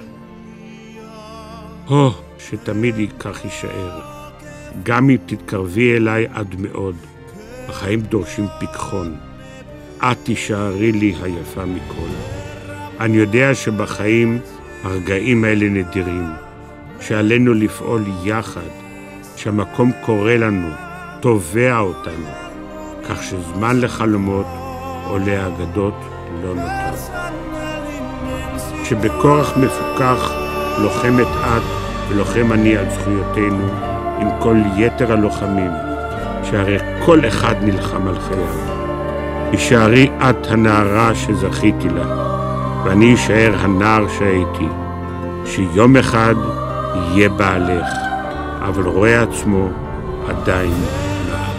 שתמיד כך יישאר. גם אם תתקרבי אליי עד מאוד, החיים דורשים פיקחון. את תישארי לי היפה מכל. אני יודע שבחיים הרגעים האלה נדירים, שעלינו לפעול יחד, שהמקום קורא לנו, תובע אותנו, כך שזמן לחלומות או לאגדות לא נותר. שבכורח מפוקח לוחמת את ולוחם אני על זכויותינו עם כל יתר הלוחמים, שהרי כל אחד נלחם על חייו. הישארי את הנערה שזכיתי לה, ואני אשאר הנער שהייתי, שיום אחד יהיה בעלך, אבל רואה עצמו עדיין נער.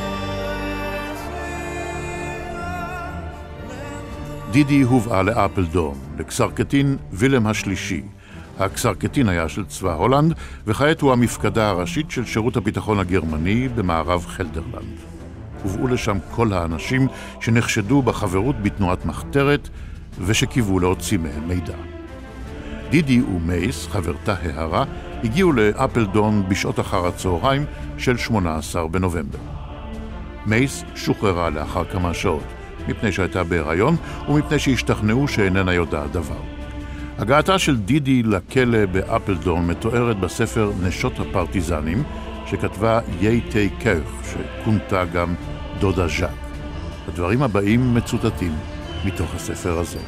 דידי הובאה לאפלדורן, לקסרקטין וילם השלישי. הקסרקטין היה של צבא הולנד, וכעת הוא המפקדה הראשית של שירות הביטחון הגרמני במערב חלדרלנד. הובאו לשם כל האנשים שנחשדו בחברות בתנועת מחתרת, ושקיוו להוציא מהם מידע. דידי ומייס, חברתה ההרה, הגיעו לאפלדורן בשעות אחר הצהריים של 18 בנובמבר. מייס שוחררה לאחר כמה שעות, מפני שהייתה בהיריון ומפני שהשתכנעו שאיננה יודעת דבר. הגעתה של דידי לכלא באפלדורן מתוארת בספר נשות הפרטיזנים, שכתבה ייטי קרח, שכונתה גם דודה ז'אק. הדברים הבאים מצוטטים מתוך הספר הזה.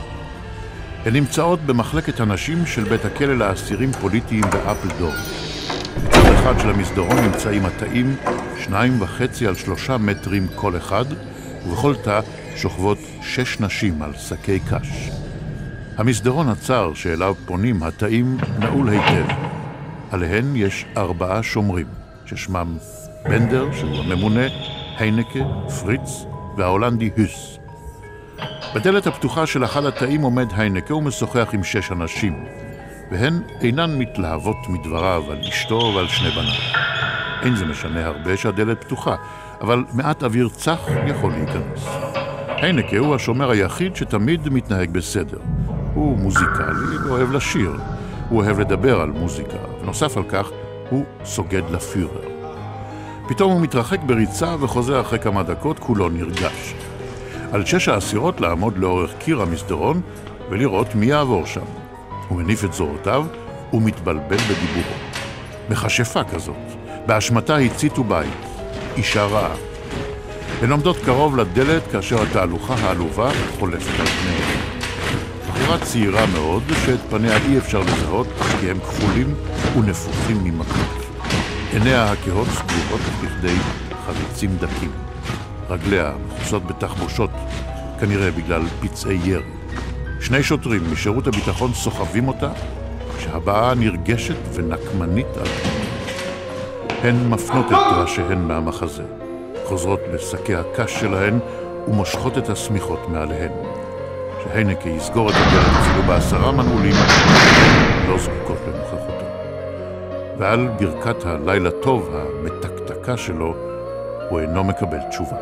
הן נמצאות במחלקת הנשים של בית הכלא לאסירים פוליטיים באפלדורן. בצד אחד של המסדרון נמצאים התאים 2.5 על 3 מטרים כל אחד, ובכל תא שוכבות 6 נשים על שקי קש. המסדרון הצר שאליו פונים התאים נעול היטב. עליהן יש 4 שומרים, ששמם בנדר, שהוא הממונה, היינקה, פריץ וההולנדי הוס. בדלת הפתוחה של אחד התאים עומד היינקה ומשוחח עם 6 אנשים, והן אינן מתלהבות מדבריו על אשתו ועל 2 בניו. אין זה משנה הרבה שהדלת פתוחה, אבל מעט אוויר צח יכול להיכנס. היינקה הוא השומר היחיד שתמיד מתנהג בסדר. הוא מוזיקלי ואוהב לשיר. הוא אוהב לדבר על מוזיקה, ונוסף על כך הוא סוגד לפיורר. פתאום הוא מתרחק בריצה וחוזר אחרי כמה דקות כולו נרגש. על 6 האסירות לעמוד לאורך קיר המסדרון ולראות מי יעבור שם. הוא מניף את זרועותיו ומתבלבל בדיבורו. מכשפה כזאת, באשמתה הציתו בית, אישה רעה. הן עומדות קרוב לדלת כאשר התהלוכה העלובה חולפת על פניהם. בחורה צעירה מאוד שאת פניה אי אפשר לזהות כי הם כחולים ונפוחים ממכות. עיניה הכהות סגורות בכדי חריצים דקים. רגליה מכוסות בתחבושות, כנראה בגלל פצעי ירי. 2 שוטרים משירות הביטחון סוחבים אותה, כשהבאה נרגשת ונקמנית על פנים. הן מפנות את ראשיהן מהמחזה, חוזרות לשקי הקש שלהן ומושכות את הסמיכות מעליהן. שהיינקה יסגור את הדלת אפילו ב10 מנעולים, לא זקוקות לנוכחותו. ועל ברכת הלילה טוב המתקתקה שלו, הוא אינו מקבל תשובה.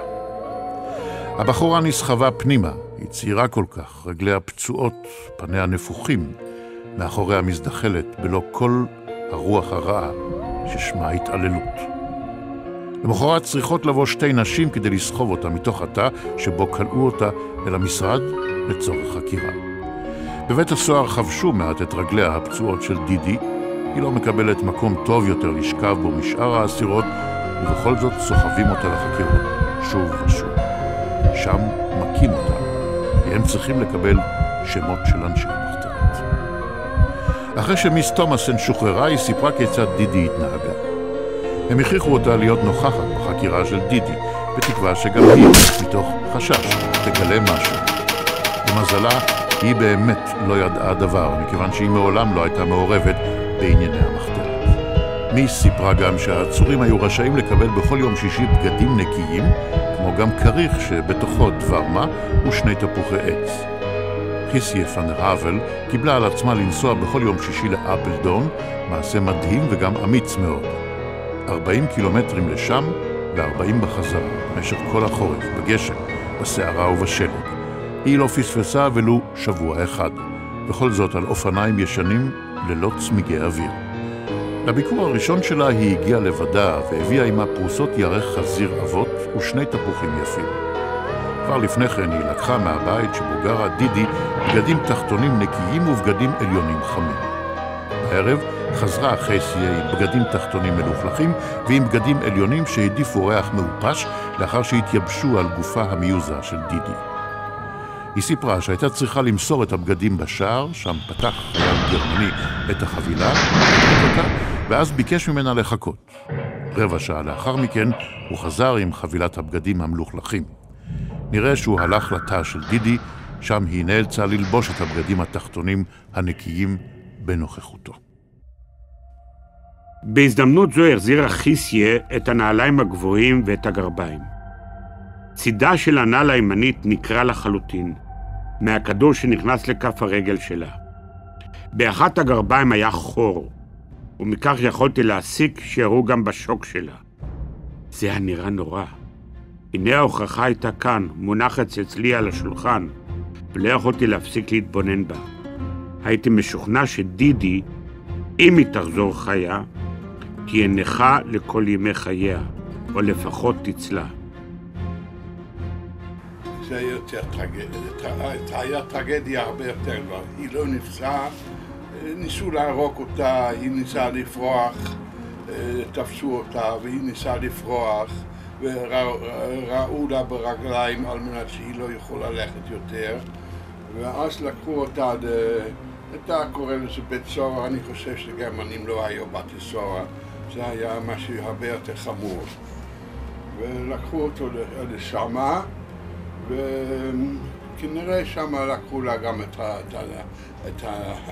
הבחורה נסחבה פנימה, היא צעירה כל כך, רגליה פצועות, פניה נפוחים, מאחוריה מזדחלת בלא כל הרוח הרעה ששמה התעללות. למחרת צריכות לבוא 2 נשים כדי לסחוב אותה מתוך התא שבו קלעו אותה אל המשרד לצורך חקירה. בבית הסוהר חבשו מעט את רגליה הפצועות של דידי, היא לא מקבלת מקום טוב יותר לשכב בו משאר האסירות, ובכל זאת סוחבים אותה לחקירות, שוב ושוב. שם מכים אותה, כי הם צריכים לקבל שמות של אנשי המחתרת. אחרי שמיס תומאסן שוחררה, היא סיפרה כיצד דידי התנהגה. הם הכריחו אותה להיות נוכחת בחקירה של דידי, בתקווה שגם היא, מתוך חשש, תגלה משהו. למזלה, היא באמת לא ידעה דבר, מכיוון שהיא מעולם לא הייתה מעורבת בענייני המחתרת. מי סיפרה גם שהעצורים היו רשאים לקבל בכל יום שישי בגדים נקיים, כמו גם כריך שבתוכו דברמה ושני תפוחי עץ. חיסיה פן האבל קיבלה על עצמה לנסוע בכל יום שישי לאפלדון, מעשה מדהים וגם אמיץ מאוד. 40 קילומטרים לשם ו40 בחזרה, במשך כל החורף, בגשם, בסערה ובשלג. היא לא פספסה ולו שבוע אחד, וכל זאת על אופניים ישנים ללא צמיגי אוויר. לביקור הראשון שלה היא הגיעה לבדה והביאה עימה פרוסות ירך חזיר אבות ושני תפוחים יפים. כבר לפני כן היא לקחה מהבית שבו גרה דידי בגדים תחתונים נקיים ובגדים עליונים חמים. בערב חזרה חיסיה עם בגדים תחתונים מלוכלכים ועם בגדים עליונים שהעדיפו ריח מעופש לאחר שהתייבשו על גופה המיוזה של דידי. היא סיפרה שהייתה צריכה למסור את הבגדים בשער, שם פתח חייל גרמני את החבילה, ואז ביקש ממנה לחכות. רבע שעה לאחר מכן הוא חזר עם חבילת הבגדים המלוכלכים. נראה שהוא הלך לתא של דידי, שם היא נאלצה ללבוש את הבגדים התחתונים הנקיים בנוכחותו. בהזדמנות זו החזירה חיסיה את הנעליים הגבוהים ואת הגרביים. צידה של הנעל הימנית נקרע לחלוטין, מהכדור שנכנס לכף הרגל שלה. באחת הגרביים היה חור, ומכך יכולתי להסיק שיראו גם בשוק שלה. זה היה נראה נורא. הנה ההוכחה הייתה כאן, מונחת אצלי על השולחן, ולא יכולתי להפסיק להתבונן בה. הייתי משוכנע שדידי, אם היא תחזור חיה, תהיה נכה לכל ימי חייה, או לפחות תצלה. זה יותר היה טרגדיה הרבה יותר גדולה. היא לא נפצעה, ניסו להרוג אותה, היא ניסה לפרוח, תפסו אותה והיא ניסה לפרוח, וראו לה ברגליים על מנת שהיא לא יכולה ללכת יותר, ואז לקחו אותה, אתה קורא לזה בית סוהר, אני חושב שגרמנים לא היו בתי סוהר, זה היה משהו הרבה יותר חמור. ולקחו אותו לשמה, וכנראה שם לקחו לה גם את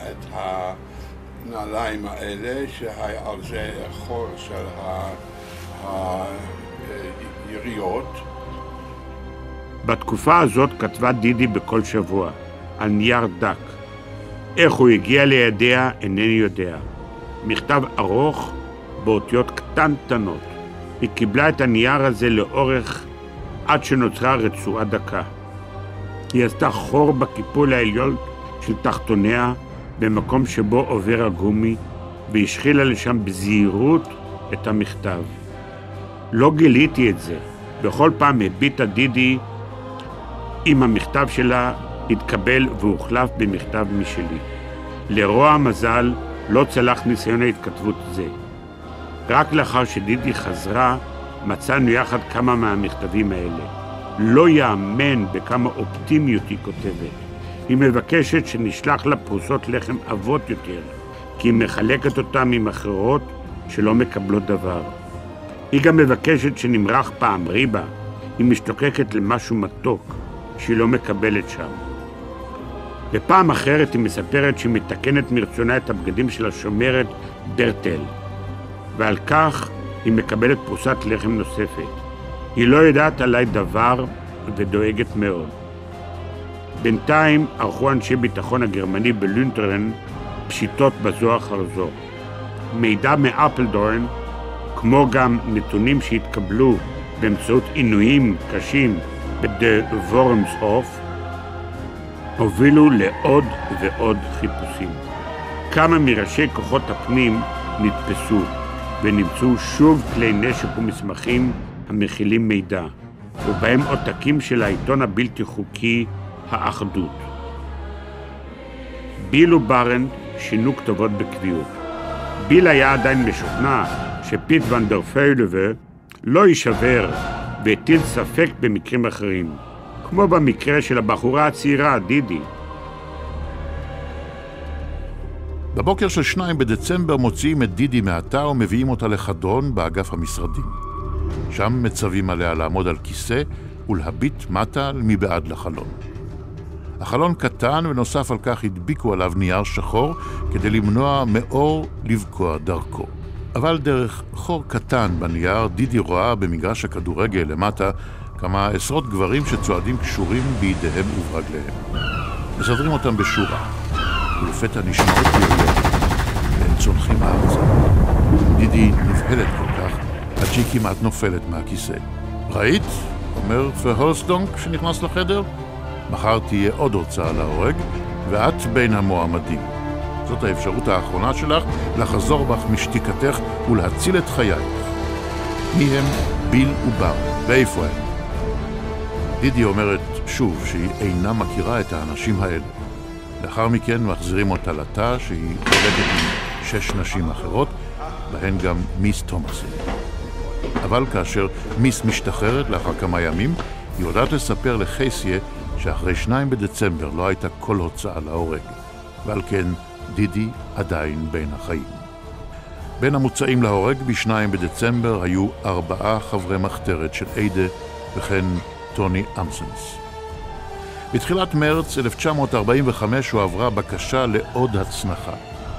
הנעליים האלה, שהיה על זה חור של היריות. בתקופה הזאת כתבה דידי בכל שבוע, על נייר דק. איך הוא הגיע לידיה אינני יודע. מכתב ארוך באותיות קטנטנות. היא קיבלה את הנייר הזה לאורך עד שנוצרה רצועה דקה. היא עשתה חור בקיפול העליון של תחתוניה במקום שבו עובר הגומי, והשחילה לשם בזהירות את המכתב. לא גיליתי את זה. בכל פעם הביטה דידי אם המכתב שלה התקבל והוחלף במכתב משלי. לרוע המזל לא צלח ניסיון ההתכתבות זה. רק לאחר שדידי חזרה מצאנו יחד כמה מהמכתבים האלה. לא יאמן בכמה אופטימיות היא כותבת. היא מבקשת שנשלח לה פרוסות לחם אבות יותר, כי היא מחלקת אותם עם אחרות שלא מקבלות דבר. היא גם מבקשת שנמרח פעם ריבה, היא משתוקקת למשהו מתוק שהיא לא מקבלת שם. בפעם אחרת היא מספרת שהיא מתקנת מרצונה את הבגדים של השומרת ברטל, ועל כך היא מקבלת פרוסת לחם נוספת. היא לא יודעת עליי דבר ודואגת מאוד. בינתיים ערכו אנשי ביטחון הגרמני בלונטרן פשיטות בזו אחר זו. מידע מאפלדורן, כמו גם נתונים שהתקבלו באמצעות עינויים קשים בדוורמסהוף, הובילו לעוד ועוד חיפושים. כמה מראשי כוחות הפנים נתפסו ונמצאו שוב כלי נשק ומסמכים המכילים מידע, ובהם עותקים של העיתון הבלתי חוקי האחדות. ביל וברנד שינו כתובות בקביעות. ביל היה עדיין משוכנע שפיט ונדר פיילבה לא יישבר והטיל ספק במקרים אחרים, כמו במקרה של הבחורה הצעירה, דידי. בבוקר של 2 בדצמבר מוציאים את דידי מהתא ומביאים אותה לחדרון באגף המשרדים. שם מצווים עליה לעמוד על כיסא ולהביט מטה מבעד לחלון. החלון קטן ונוסף על כך הדביקו עליו נייר שחור כדי למנוע מאור לבקוע דרכו. אבל דרך חור קטן בנייר, דידי רואה במגרש הכדורגל למטה כמה עשרות גברים שצועדים קשורים בידיהם וברגליהם. מסדרים אותם בשורה, ולפתע נשמעות יריות, והם צונחים הארצה. דידי נבהלת כל כך, עד שהיא כמעט נופלת מהכיסא. ראית? אומר פרהולסטונק שנכנס לחדר. מחר תהיה עוד הוצאה להורג, ואת בין המועמדים. זאת האפשרות האחרונה שלך לחזור בך משתיקתך ולהציל את חייך. מי הם ביל ובר? ואיפה הם? דידי אומרת שוב שהיא אינה מכירה את האנשים האלה. לאחר מכן מחזירים אותה לתא שהיא חולקת עם 6 נשים אחרות, בהן גם מיס תומאסי. אבל כאשר מיס משתחררת לאחר כמה ימים, היא יודעת לספר לחייסיה שאחרי 2 בדצמבר לא הייתה כל הוצאה להורג, ועל כן דידי עדיין בין החיים. בין המוצאים להורג ב2 בדצמבר היו 4 חברי מחתרת של אידה וכן טוני אמסנס. בתחילת מרץ 1945 הוא עברה בקשה לעוד הצנחה.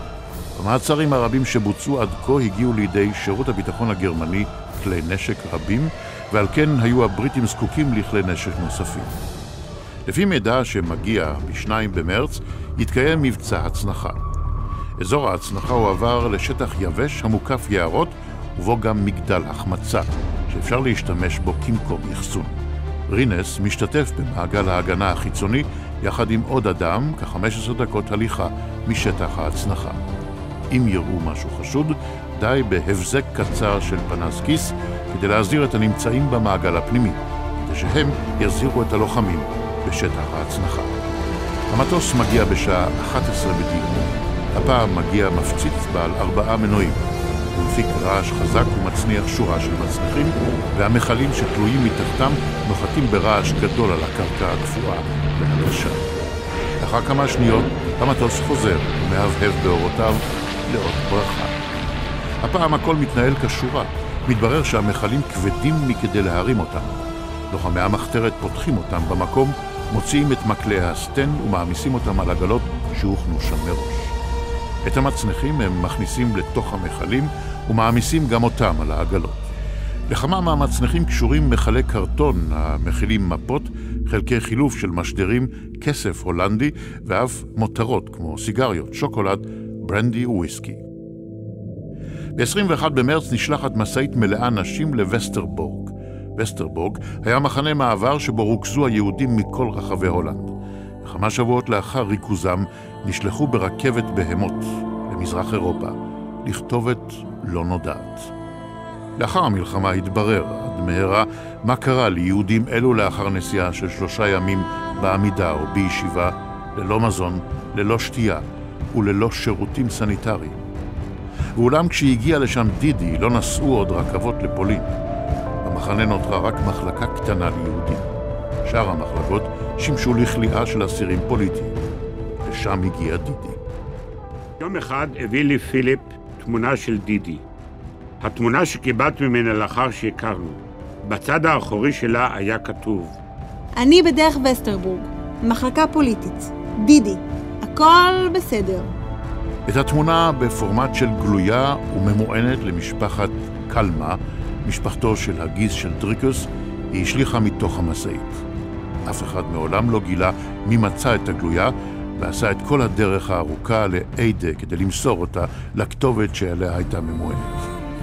המעצרים הרבים שבוצעו עד כה הגיעו לידי שירות הביטחון הגרמני כלי נשק רבים, ועל כן היו הבריטים זקוקים לכלי נשק נוספים. לפי מידע שמגיע ב2 במרץ, יתקיים מבצע הצנחה. אזור ההצנחה הועבר לשטח יבש המוקף יערות, ובו גם מגדל החמצה, שאפשר להשתמש בו כמקום יחסון. רינס משתתף במעגל ההגנה החיצוני, יחד עם עוד אדם, כ-15 דקות הליכה משטח ההצנחה. אם יראו משהו חשוד, די בהבזק קצר של פנס כיס, כדי להזהיר את הנמצאים במעגל הפנימי, כדי שהם יזהירו את הלוחמים בשטח ההצנחה. המטוס מגיע בשעה 11 בדיוק. הפעם מגיע מפציץ בעל 4 מנועים. הוא מפיק רעש חזק ומצניח שורה של מצניחים, והמחלים שתלויים מתחתם נוחתים ברעש גדול על הקרקע הקפואה והקשה. לאחר כמה שניות המטוס חוזר ומהבהב באורותיו לאות ברכה. הפעם הכל מתנהל כשורה. מתברר שהמחלים כבדים מכדי להרים אותם. לוחמי המחתרת פותחים אותם במקום, מוציאים את מקלי הסטנד ומעמיסים אותם על עגלות שהוכנו שם מראש. את המצנחים הם מכניסים לתוך המחלים ומעמיסים גם אותם על העגלות. לכמה מהמצנחים קשורים מחלי קרטון המכילים מפות, חלקי חילוף של משדרים, כסף הולנדי ואף מותרות כמו סיגריות, שוקולד, ברנדי וויסקי. ב-21 במרץ נשלחת מסעית מלאה נשים לווסטרבורג. וסטרבורג היה מחנה מעבר שבו רוכזו היהודים מכל רחבי הולנד. וכמה שבועות לאחר ריכוזם נשלחו ברכבת בהמות למזרח אירופה, לכתובת לא נודעת. לאחר המלחמה התברר עד מהרה מה קרה ליהודים אלו לאחר נסיעה של 3 ימים בעמידה או בישיבה, ללא מזון, ללא שתייה וללא שירותים סניטריים. ואולם כשהגיע לשם דידי לא נסעו עוד רכבות לפולין. במחנה נותרה רק מחלקה קטנה ליהודים. שאר המחלקות שימשו לכליאה של אסירים פוליטיים. ושם הגיע דידי. יום אחד הביא לי פיליפ תמונה של דידי. התמונה שקיבלת ממנה לאחר שהכרנו. בצד האחורי שלה היה כתוב: אני בדרך וסטרבורג, מחלקה פוליטית. דידי, הכל בסדר. את התמונה בפורמט של גלויה וממוענת למשפחת קלמה, משפחתו של הגיס של דריקוס, היא השליחה מתוך המסעית. אף אחד מעולם לא גילה מי מצא את הגלויה, ועשה את כל הדרך הארוכה לאידה כדי למסור אותה לכתובת שעליה הייתה ממוענת.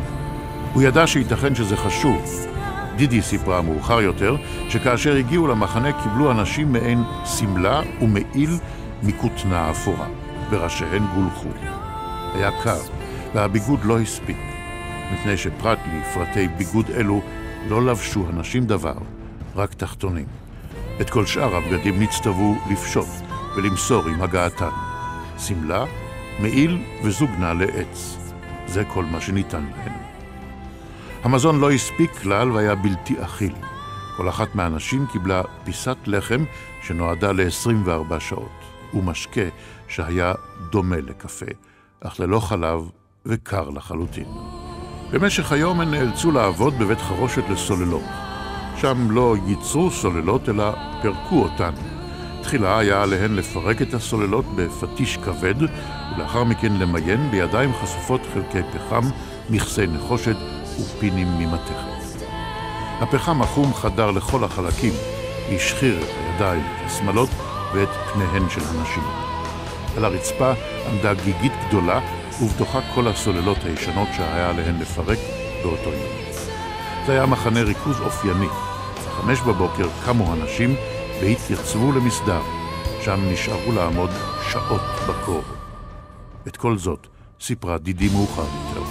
הוא ידע שייתכן שזה חשוב. דידי סיפרה מאוחר יותר שכאשר הגיעו למחנה קיבלו אנשים מעין סמלה ומעיל מכותנה אפורה, וראשיהן גולחו. היה קר, והביגוד לא הספיק, מפני שפרט לפרטי ביגוד אלו לא לבשו הנשים דבר, רק תחתונים. את כל שאר הבגדים נצטוו לפשוט ולמסור עם הגעתן. סמלה, מעיל וזוגנה לעץ. זה כל מה שניתן להן. המזון לא הספיק כלל והיה בלתי אכיל. כל אחת מהנשים קיבלה פיסת לחם שנועדה ל-24 שעות, ומשקה שהיה דומה לקפה, אך ללא חלב וקר לחלוטין. במשך היום הן נאלצו לעבוד בבית חרושת לסוללות. שם לא ייצרו סוללות אלא פרקו אותן. תחילה היה עליהן לפרק את הסוללות בפטיש כבד, ולאחר מכן למיין בידיים חשופות חלקי פחם מכסי נחושת ופינים ממתכת. הפחם החום חדר לכל החלקים, השחיר את הידיים, השמאלות ואת פניהן של הנשים. על הרצפה עמדה גיגית גדולה ובתוכה כל הסוללות הישנות שהיה עליהן לפרק באותו יום. זה היה מחנה ריכוז אופייני. ב-5 בבוקר קמו הנשים והתייצבו למסדר, שם נשארו לעמוד שעות בקור. את כל זאת סיפרה דידי מאוחר יותר.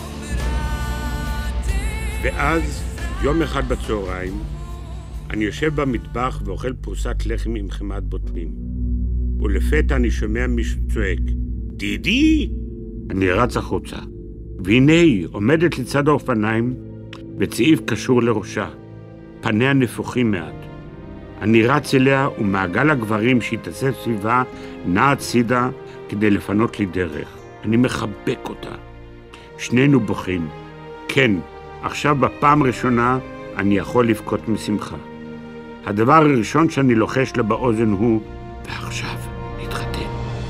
ואז, יום אחד בצהריים, אני יושב במטבח ואוכל פרוסת לחם עם חמת בוטנים. ולפתע אני שומע מישהו צועק, דידי! אני רץ החוצה, והנה היא עומדת לצד האופניים וצעיף קשור לראשה, פניה נפוחים מעט. אני רץ אליה ומעגל הגברים שהתאסף סביבה נע הצידה כדי לפנות לי דרך. אני מחבק אותה. שנינו בוכים. כן, עכשיו בפעם ראשונה אני יכול לבכות משמחה. הדבר הראשון שאני לוחש לה באוזן הוא, ועכשיו נתחתן.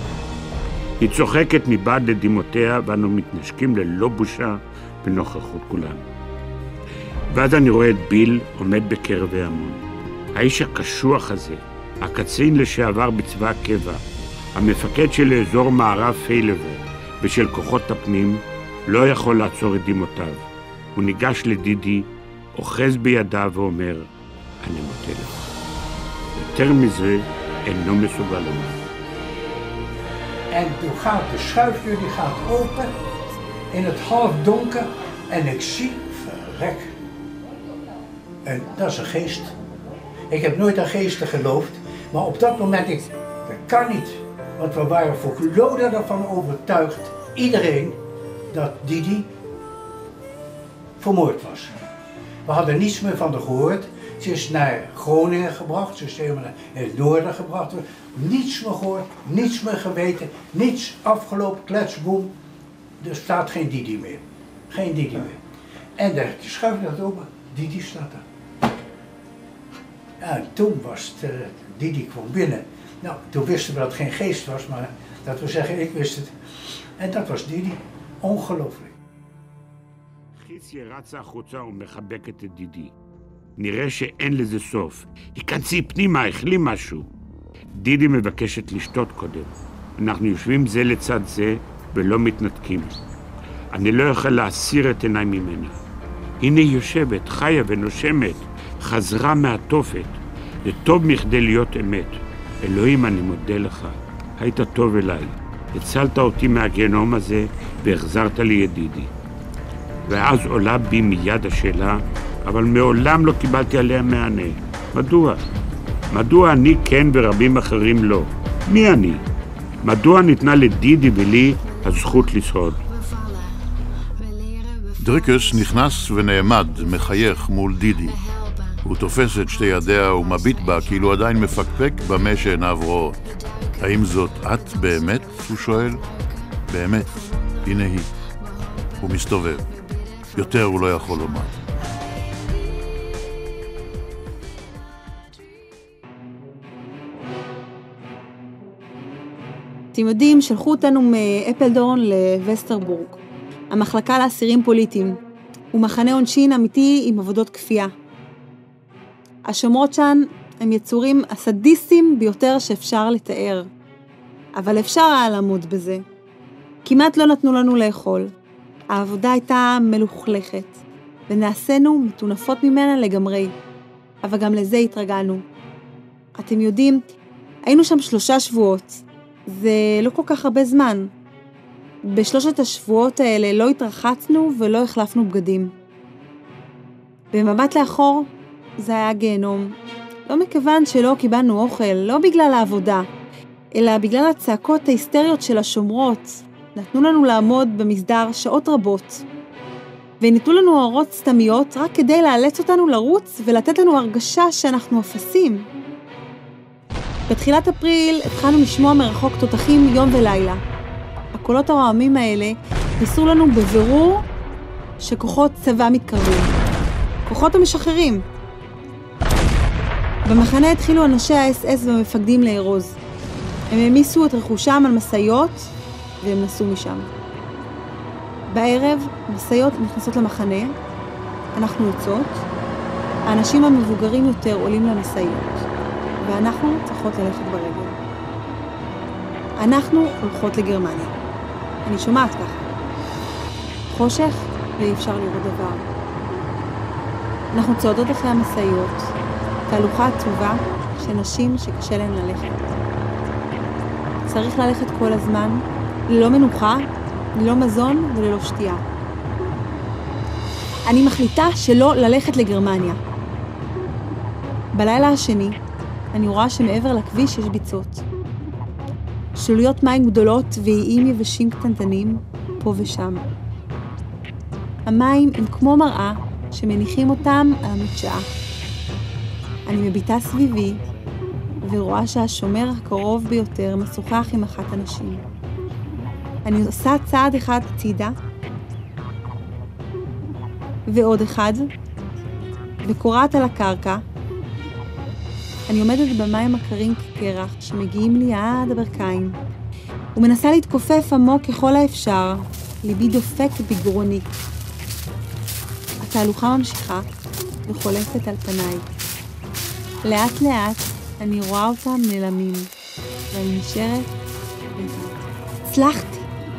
היא צוחקת מבעד לדמעותיה ואנו מתנשקים ללא בושה בנוכחות כולם. ואז אני רואה את ביל עומד בקרב ההמון. האיש הקשוח הזה, הקצין לשעבר בצבא הקבע, המפקד של אזור מערב פיילבר ושל כוחות הפנים, לא יכול לעצור את דמעותיו. הוא ניגש לדידי, אוחז בידיו ואומר, אני מודה לך. יותר מזה אינו מסוגל לומר. En toen gaat de schuifdeur die gaat open in het halfdonker en ik zie, verrek. En dat is een geest. Ik heb nooit aan geesten geloofd, maar op dat moment dat kan niet. Want we waren volkomen ervan overtuigd, iedereen, dat Didi vermoord was. We hadden niets meer van haar gehoord. Ze is naar Groningen gebracht, ze is helemaal naar het noorden gebracht. Niets meer gehoord, niets meer geweten, niets afgelopen, kletsboom. Er staat geen Didi meer. Geen Didi meer. En de schuif dat open, Didi staat er. Ja, en toen was het, Didi kwam binnen. Nou, toen wisten we dat het geen geest was, maar dat we zeggen, ik wist het. En dat was Didi. Ongelooflijk. חיצי רצה החוצה ומחבקת את דידי. נראה שאין לזה סוף. היכנסי פנימה, אכלי משהו. דידי מבקשת לשתות קודם. אנחנו יושבים זה לצד זה ולא מתנתקים. אני לא יכול להסיר את עיניי ממנה. הנה היא יושבת, חיה ונושמת, חזרה מהתופת. זה טוב מכדי להיות אמת. אלוהים, אני מודה לך. היית טוב אליי. הצלת אותי מהגיהנום הזה והחזרת לי את דידי. ואז עולה בי מיד השאלה, אבל מעולם לא קיבלתי עליה מענה. מדוע? מדוע אני כן ורבים אחרים לא? מי אני? מדוע ניתנה לדידי ולי הזכות לשרוד? דריקס נכנס ונעמד, מחייך מול דידי. הוא תופס את שתי ידיה ומביט בה כאילו עדיין מפקפק במה שעיניו רואות. האם זאת את באמת? הוא שואל. באמת, הנה היא. הוא מסתובב. יותר הוא לא יכול לומר. אתם יודעים, שלחו אותנו מאפלדורן לווסטרבורג, המחלקה לאסירים פוליטיים, ומחנה עונשין אמיתי עם עבודות כפייה. השומרות שם הם יצורים הסדיסטיים ביותר שאפשר לתאר, אבל אפשר היה לעמוד בזה. כמעט לא נתנו לנו לאכול. העבודה הייתה מלוכלכת, ונעשינו מטונפות ממנה לגמרי, אבל גם לזה התרגלנו. אתם יודעים, היינו שם 3 שבועות. זה לא כל כך הרבה זמן. ב3 השבועות האלה לא התרחצנו ולא החלפנו בגדים. במבט לאחור זה היה גיהנום. לא מכיוון שלא קיבלנו אוכל, לא בגלל העבודה, אלא בגלל הצעקות ההיסטריות של השומרות. נתנו לנו לעמוד במסדר שעות רבות, וניתנו לנו הערות סתמיות רק כדי לאלץ אותנו לרוץ ולתת לנו הרגשה שאנחנו אפסים. בתחילת אפריל התחלנו לשמוע מרחוק תותחים יום ולילה. הקולות הרועמים האלה ניסו לנו בבירור שכוחות צבא מתקרבים. כוחות המשחררים. במחנה התחילו אנשי ה-SS והמפקדים להירוז. הם העמיסו את רכושם על מסעיות והם נסעו משם. בערב משאיות נכנסות למחנה, אנחנו יוצאות, האנשים המבוגרים יותר עולים למשאיות, ואנחנו צריכות ללכת ברגל. אנחנו הולכות לגרמניה. אני שומעת ככה. חושך ואי אפשר לראות דבר. אנחנו צועדות אחרי המשאיות, תהלוכה עצובה של נשים שקשה להן ללכת. צריך ללכת כל הזמן, ללא מנוחה, ללא מזון וללא שתייה. אני מחליטה שלא ללכת לגרמניה. בלילה השני, אני רואה שמעבר לכביש יש ביצות. שלוליות מים גדולות ואיים יבשים קטנטנים פה ושם. המים הם כמו מראה שמניחים אותם על המדשאה. אני מביטה סביבי ורואה שהשומר הקרוב ביותר משוחח עם אחת הנשים. אני עושה צעד אחד הצידה ועוד אחד וקורעת על הקרקע. אני עומדת במים הקרים כקרח שמגיעים לי עד הברכיים ומנסה להתכופף עמוק ככל האפשר, ליבי דופק בגרוני. התהלוכה ממשיכה וחולפת על פניי. לאט לאט אני רואה אותם נעלמים ואני נשארת לבד. הצלחתי.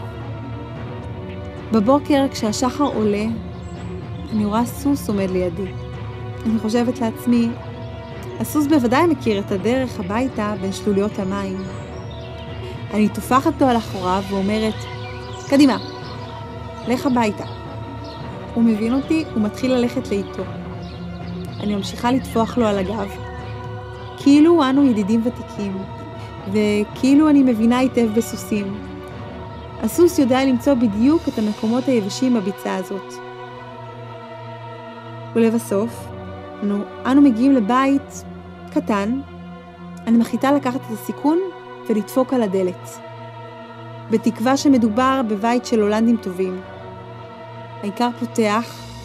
בבוקר כשהשחר עולה אני רואה סוס עומד לידי. אני חושבת לעצמי, הסוס בוודאי מכיר את הדרך הביתה בין שלוליות המים. אני תופחת לו על אחוריו ואומרת, קדימה, לך הביתה. הוא מבין אותי ומתחיל ללכת לאיתו. אני ממשיכה לטפוח לו על הגב. כאילו אנו ידידים ותיקים, וכאילו אני מבינה היטב בסוסים. הסוס יודע למצוא בדיוק את המקומות היבשים בביצה הזאת. ולבסוף, אנו מגיעים לבית קטן. אני מחליטה לקחת את הסיכון ולדפוק על הדלת. בתקווה שמדובר בבית של הולנדים טובים. העיקר פותח,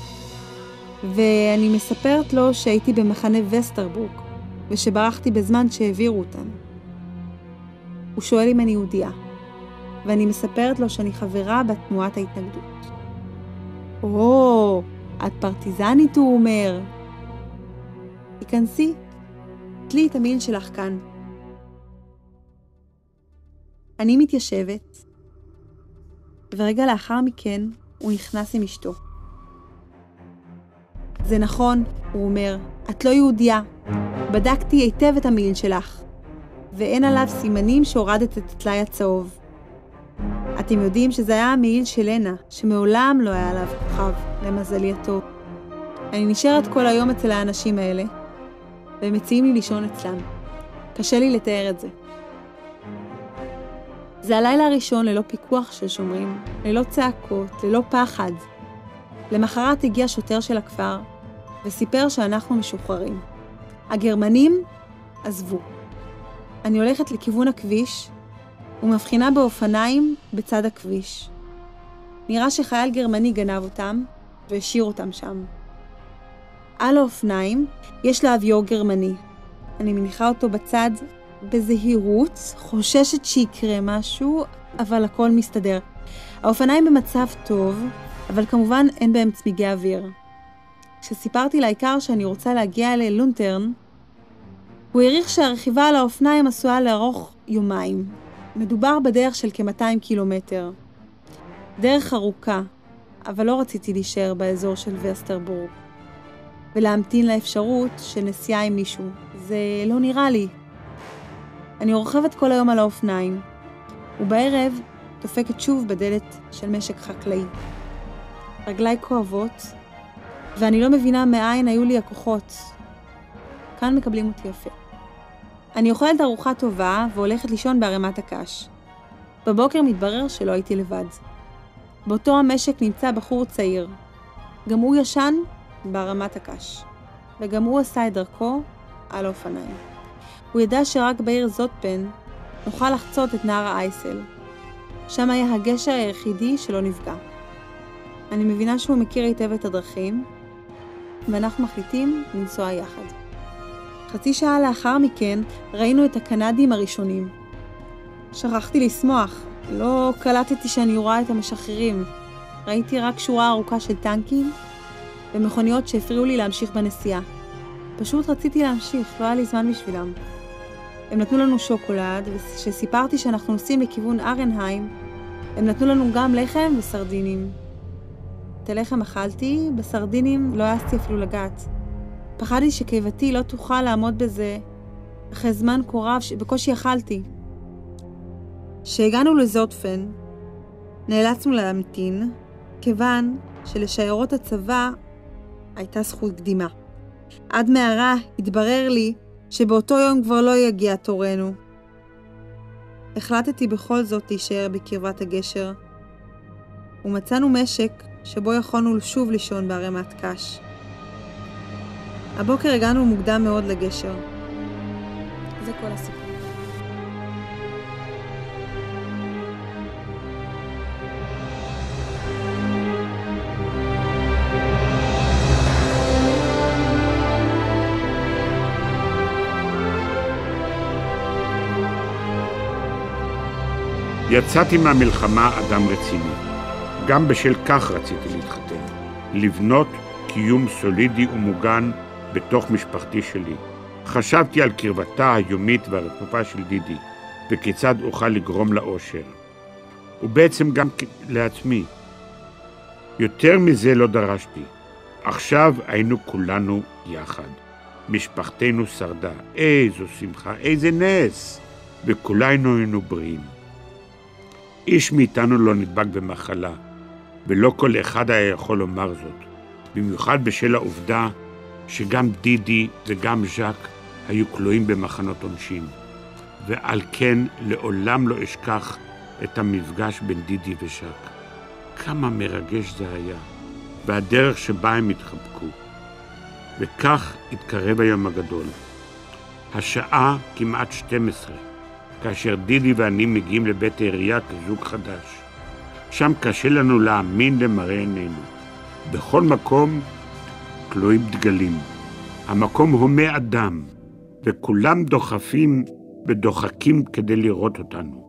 ואני מספרת לו שהייתי במחנה וסטרבורג, ושברחתי בזמן שהעבירו אותם. הוא שואל אם אני יהודייה, ואני מספרת לו שאני חברה בתנועת ההתנגדות. או, את פרטיזנית, הוא אומר. תיכנסי, תלי את המעיל שלך כאן. אני מתיישבת, ורגע לאחר מכן הוא נכנס עם אשתו. זה נכון, הוא אומר, את לא יהודייה. בדקתי היטב את המעיל שלך, ואין עליו סימנים שהורדת את הטלאי הצהוב. אתם יודעים שזה היה המעיל של לנה, שמעולם לא היה עליו כוכב, למזלי הטוב. אני נשארת כל היום אצל האנשים האלה, והם מציעים לי לישון אצלם. קשה לי לתאר את זה. זה הלילה הראשון ללא פיקוח של שומרים, ללא צעקות, ללא פחד. למחרת הגיע שוטר של הכפר, וסיפר שאנחנו משוחררים. הגרמנים עזבו. אני הולכת לכיוון הכביש, ומבחינה באופניים בצד הכביש. נראה שחייל גרמני גנב אותם, והשאיר אותם שם. על האופניים יש לה אביור גרמני. אני מניחה אותו בצד בזהירות, חוששת שיקרה משהו, אבל הכל מסתדר. האופניים במצב טוב, אבל כמובן אין בהם צמיגי אוויר. כשסיפרתי לעיקר שאני רוצה להגיע ללונטרן, הוא העריך שהרכיבה על האופניים עשויה לארוך יומיים. מדובר בדרך של כ-200 קילומטר. דרך ארוכה, אבל לא רציתי להישאר באזור של וסטרבורג. ולהמתין לאפשרות של נסיעה עם מישהו. זה לא נראה לי. אני רוכבת כל היום על האופניים, ובערב דופקת שוב בדלת של משק חקלאי. רגליי כואבות, ואני לא מבינה מאין היו לי הכוחות. כאן מקבלים אותי יפה. אני אוכלת ארוחה טובה והולכת לישון בערימת הקש. בבוקר מתברר שלא הייתי לבד. באותו המשק נמצא בחור צעיר. גם הוא ישן בערימת הקש, וגם הוא עשה את דרכו על האופניים. הוא ידע שרק בעיר זוטפן נוכל לחצות את נהר האייסל. שם היה הגשר היחידי שלא נפגע. אני מבינה שהוא מכיר היטב את הדרכים, ואנחנו מחליטים לנסוע יחד. חצי שעה לאחר מכן ראינו את הקנדים הראשונים. שכחתי לשמוח, לא קלטתי שאני רואה את המשחררים. ראיתי רק שורה ארוכה של טנקים ומכוניות שהפריעו לי להמשיך בנסיעה. פשוט רציתי להמשיך, לא היה לי זמן בשבילם. הם נתנו לנו שוקולד, וכשסיפרתי שאנחנו נוסעים לכיוון ארנהיים, הם נתנו לנו גם לחם וסרדינים. את הלחם אכלתי, בסרדינים לא העזתי אפילו לגעת. פחדתי שקיבתי לא תוכל לעמוד בזה אחרי זמן קורב שבקושי אכלתי. כשהגענו לזוטפן, נאלצנו להמתין, כיוון שלשיירות הצבא הייתה זכות קדימה. עד מערה התברר לי שבאותו יום כבר לא יגיע תורנו. החלטתי בכל זאת להישאר בקרבת הגשר, ומצאנו משק שבו יכולנו שוב לישון בערימת קש. הבוקר הגענו מוקדם מאוד לגשר. זה כל הסיפור. יצאתי מהמלחמה אדם רציני. גם בשל כך רציתי להתחתן. לבנות קיום סולידי ומוגן בתוך משפחתי שלי. חשבתי על קרבתה היומית והרצופה של דידי, וכיצד אוכל לגרום לאושר. ובעצם גם לעצמי. יותר מזה לא דרשתי. עכשיו היינו כולנו יחד. משפחתנו שרדה. איזו שמחה, איזה נס. וכולנו היינו בריאים. איש מאיתנו לא נדבק במחלה, ולא כל אחד היה יכול לומר זאת, במיוחד בשל העובדה שגם דידי וגם ז'ק היו כלואים במחנות עונשין, ועל כן לעולם לא אשכח את המפגש בין דידי וז'ק. כמה מרגש זה היה, והדרך שבה הם התחבקו. וכך התקרב היום הגדול. השעה כמעט 12. כאשר דידי ואני מגיעים לבית העירייה כזוג חדש. שם קשה לנו להאמין למראה עינינו. בכל מקום תלויים דגלים. המקום הומה אדם, וכולם דוחפים ודוחקים כדי לראות אותנו.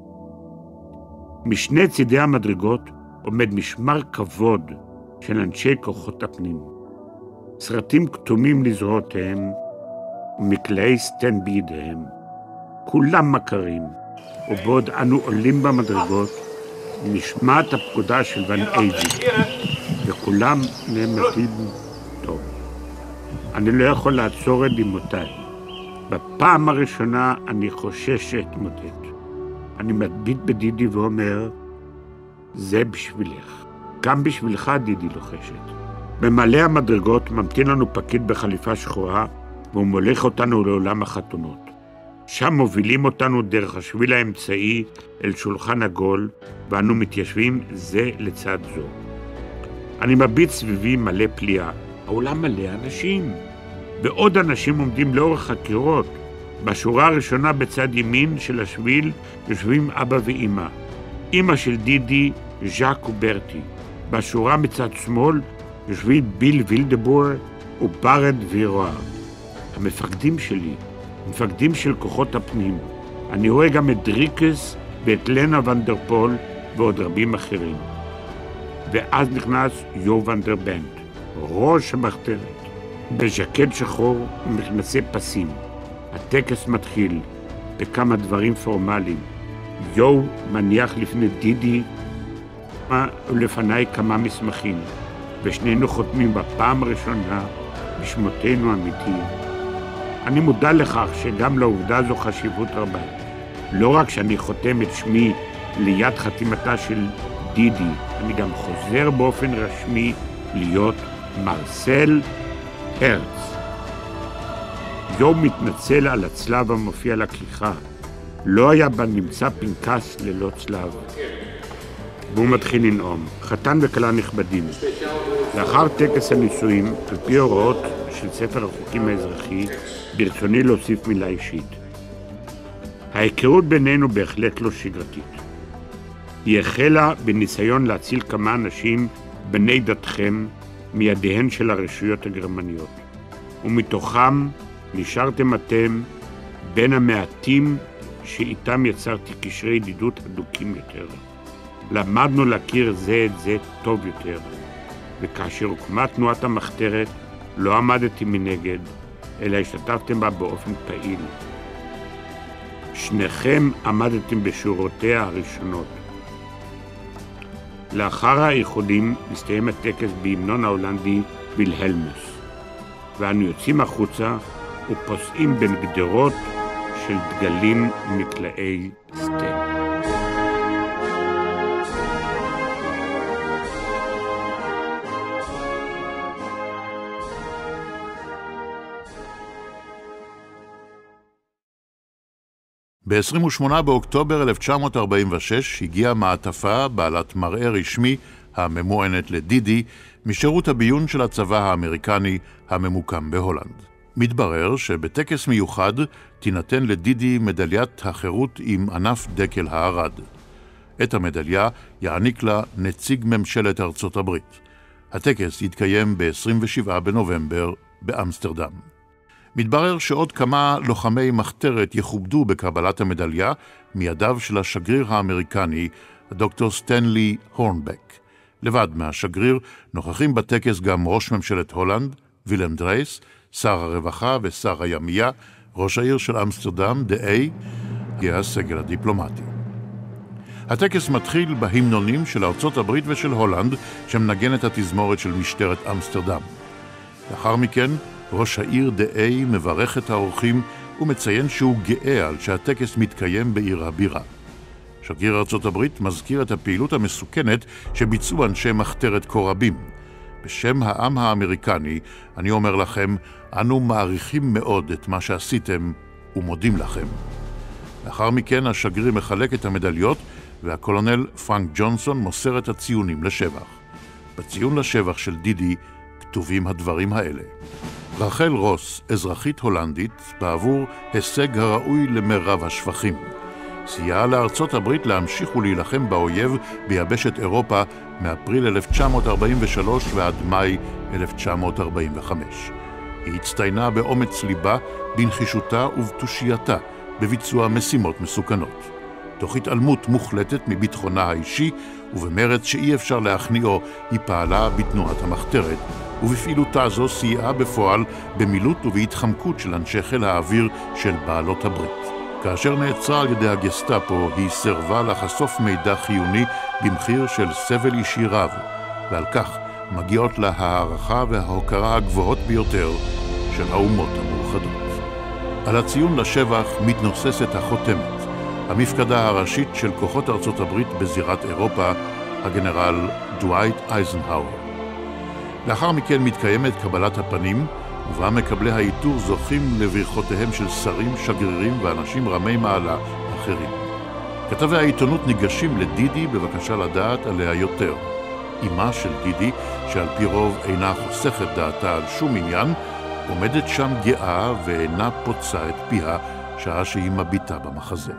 משני צידי המדרגות עומד משמר כבוד של אנשי כוחות הפנים. סרטים כתומים לזרועותיהם ומקלעי סטן בידיהם. כולם מכרים, ובעוד אנו עולים במדרגות, נשמעת הפקודה של ון אייבי, וכולם נעמדים טוב. אני לא יכול לעצור את דמעותיי. בפעם הראשונה אני חושש שאתמוטט. אני מביט בדידי ואומר, זה בשבילך. גם בשבילך דידי לוחשת. במעלה המדרגות ממתין לנו פקיד בחליפה שחורה, והוא מולך אותנו לעולם החתונות. שם מובילים אותנו דרך השביל האמצעי אל שולחן עגול, ואנו מתיישבים זה לצד זו. אני מביט סביבי מלא פליאה. העולם מלא אנשים. ועוד אנשים עומדים לאורך הקירות. בשורה הראשונה בצד ימין של השביל יושבים אבא ואמא. אמא של דידי, ז'ק וברטי. בשורה מצד שמאל יושבים ביל וילדבור וברד וירואר. המפקדים שלי. מפקדים של כוחות הפנים. אני רואה גם את דריקס ואת לנה ונדרפול ועוד רבים אחרים. ואז נכנס יו ונדרבנט, ראש המחתרת, בז'קט שחור ומכנסי פסים. הטקס מתחיל בכמה דברים פורמליים. יו מניח לפני דידי ולפניי כמה מסמכים, ושנינו חותמים בפעם הראשונה בשמותינו האמיתיים. אני מודע לכך שגם לעובדה זו חשיבות רבה. לא רק שאני חותם את שמי ליד חתימתה של דידי, אני גם חוזר באופן רשמי להיות מרסל הרץ. יו מתנצל על הצלב המופיע לכליכה. לא היה בנמצא פנקס ללא צלב. והוא מתחיל לנאום. חתן וכלה נכבדים. לאחר טקס הנישואים, על פי הוראות של ספר החוקים האזרחי, ברצוני להוסיף מילה אישית. ההיכרות בינינו בהחלט לא שגרתית. היא החלה בניסיון להציל כמה אנשים בני דתכם מידיהן של הרשויות הגרמניות, ומתוכם נשארתם אתם בין המעטים שאיתם יצרתי קשרי ידידות הדוקים יותר. למדנו להכיר זה את זה טוב יותר, וכאשר הוקמה תנועת המחתרת, לא עמדתי מנגד, אלא השתתפתם בה באופן פעיל. שניכם עמדתם בשורותיה הראשונות. לאחר האיחודים מסתיים הטקס בהמנון ההולנדי וילהלמוס, ואנו יוצאים החוצה ופוסעים בין גדרות של דגלים ומקלעי סטל. ב-28 באוקטובר 1946 הגיעה מעטפה בעלת מראה רשמי הממוענת לדידי משירות הביון של הצבא האמריקני הממוקם בהולנד. מתברר שבטקס מיוחד תינתן לדידי מדליית החירות עם ענף דקל הערד. את המדליה יעניק לה נציג ממשלת ארצות הברית. הטקס יתקיים ב-27 בנובמבר באמסטרדם. מתברר שעוד כמה לוחמי מחתרת יכובדו בקבלת המדליה מידיו של השגריר האמריקני, הדוקטור סטנלי הורנבק. לבד מהשגריר נוכחים בטקס גם ראש ממשלת הולנד, וילם דרייס, שר הרווחה ושר הימייה, ראש העיר של אמסטרדם, דאי, הסגל הדיפלומטי. הטקס מתחיל בהמנונים של ארצות הברית ושל הולנד, שמנגנת התזמורת של משטרת אמסטרדם. לאחר מכן, ראש העיר דאי מברך את האורחים ומציין שהוא גאה על שהטקס מתקיים בעיר הבירה. שגריר ארצות הברית מזכיר את הפעילות המסוכנת שביצעו אנשי מחתרת קורבים. בשם העם האמריקני, אני אומר לכם, אנו מעריכים מאוד את מה שעשיתם ומודים לכם. לאחר מכן השגריר מחלק את המדליות והקולונל פרנק ג'ונסון מוסר את הציונים לשבח. בציון לשבח של דידי כתובים הדברים האלה. רחל רוס, אזרחית הולנדית, בעבור הישג הראוי למרב השפחים. סייעה לארצות הברית להמשיך ולהילחם באויב ביבשת אירופה מאפריל 1943 ועד מאי 1945. היא הצטיינה באומץ ליבה, בנחישותה ובתושייתה, בביצוע משימות מסוכנות. תוך התעלמות מוחלטת מביטחונה האישי ובמרץ שאי אפשר להכניעו, היא פעלה בתנועת המחתרת, ובפעילותה זו סייעה בפועל במילוט ובהתחמקות של אנשי חיל האוויר של בעלות הברית. כאשר נעצרה על ידי הגסטאפו, היא סירבה לחשוף מידע חיוני במחיר של סבל אישי רב, ועל כך מגיעות לה הערכה וההוקרה הגבוהות ביותר של האומות המאוחדות. על הציון לשבח מתנוססת החותמת, המפקדה הראשית של כוחות ארצות הברית בזירת אירופה, הגנרל דווייט אייזנהאואר. לאחר מכן מתקיימת קבלת הפנים, ובה מקבלי העיטור זוכים לברכותיהם של שרים, שגרירים ואנשים רמי מעלה אחרים. כתבי העיתונות ניגשים לדידי בבקשה לדעת עליה יותר. אמה של דידי, שעל פי רוב אינה חוסכת דעתה על שום עניין, עומדת שם גאה ואינה פוצה את פיה שעה שהיא מביטה במחזה.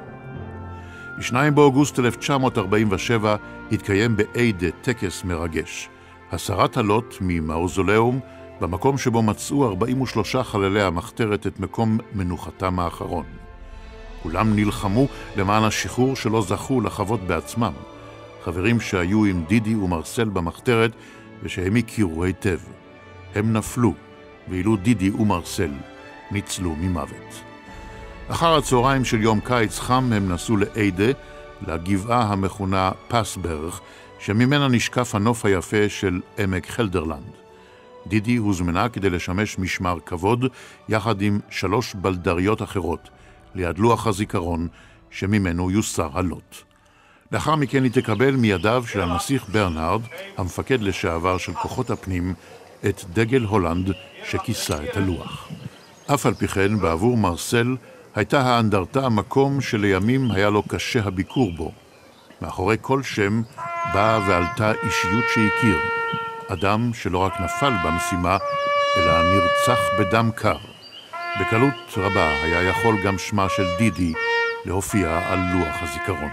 ב-2 באוגוסט 1947 התקיים באיידה טקס מרגש. הסרת הלוט ממאוזולאום, במקום שבו מצאו 43 חללי המחתרת את מקום מנוחתם האחרון. כולם נלחמו למען השחרור שלא זכו לחוות בעצמם. חברים שהיו עם דידי ומרסל במחתרת ושהם הכירו היטב. הם נפלו, ואילו דידי ומרסל ניצלו ממוות. אחר הצהריים של יום קיץ חם הם נסעו לאיידה, לגבעה המכונה פסברג, שממנה נשקף הנוף היפה של עמק חלדרלנד. דידי הוזמנה כדי לשמש משמר כבוד יחד עם 3 בלדריות אחרות, ליד לוח הזיכרון שממנו יוסר הלוט. לאחר מכן היא תקבל מידיו של הנסיך ברנרד, המפקד לשעבר של כוחות הפנים, את דגל הולנד שכיסה את הלוח. אף על פי כן, בעבור מרסל, הייתה האנדרטה המקום שלימים היה לו קשה הביקור בו. מאחורי כל שם באה ועלתה אישיות שהכיר, אדם שלא רק נפל במשימה, אלא נרצח בדם קר. בקלות רבה היה יכול גם שמה של דידי להופיע על לוח הזיכרון.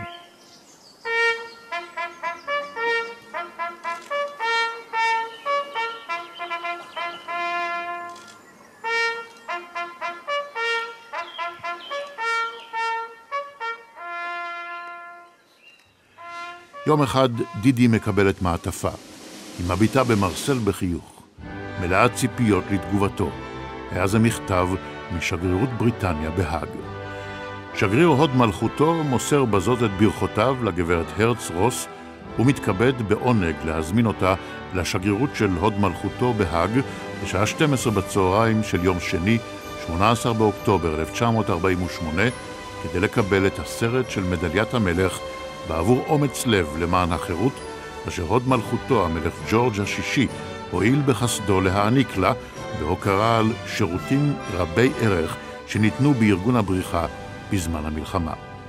יום אחד דידי מקבלת מעטפה. היא מביטה במרסל בחיוך, מלאה ציפיות לתגובתו. היה זה מכתב משגרירות בריטניה בהאג. שגריר הוד מלכותו מוסר בזאת את ברכותיו לגברת הרץ רוס, ומתכבד בעונג להזמין אותה לשגרירות של הוד מלכותו בהאג בשעה 12 בצהריים של יום שני, 18 באוקטובר 1948, כדי לקבל את הסרט של מדליית המלך בעבור אומץ לב למען החירות, אשר הוד מלכותו המלך ג'ורג' השישי הועיל בחסדו להעניק לה בהוקרה על שירותים רבי ערך שניתנו בארגון הבריחה בזמן המלחמה.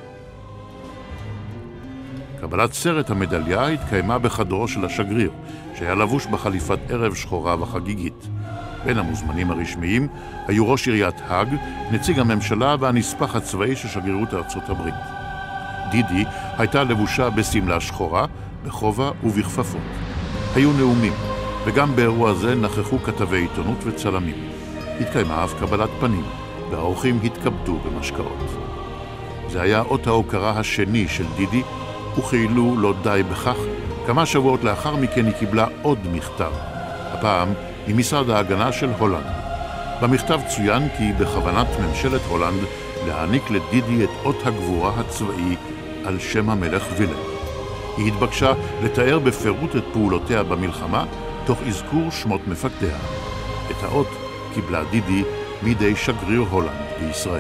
קבלת סרט המדליה התקיימה בחדרו של השגריר, שהיה לבוש בחליפת ערב שחורה וחגיגית. בין המוזמנים הרשמיים היו ראש עיריית האג, נציג הממשלה והנספח הצבאי של שגרירות ארצות הברית. דידי הייתה לבושה בסמלה שחורה, בכובע ובכפפות. היו נאומים, וגם באירוע זה נכחו כתבי עיתונות וצלמים. התקיימה אף קבלת פנים, והאורחים התכבדו במשקאות. זה היה אות ההוקרה השני של דידי, וכאילו לא די בכך, כמה שבועות לאחר מכן היא קיבלה עוד מכתב, הפעם ממשרד ההגנה של הולנד. במכתב צוין כי בכוונת ממשלת הולנד להעניק לדידי את אות הגבורה הצבאי על שם המלך וילם. היא התבקשה לתאר בפירוט את פעולותיה במלחמה, תוך אזכור שמות מפקדיה. את האות קיבלה דידי מידי שגריר הולנד בישראל.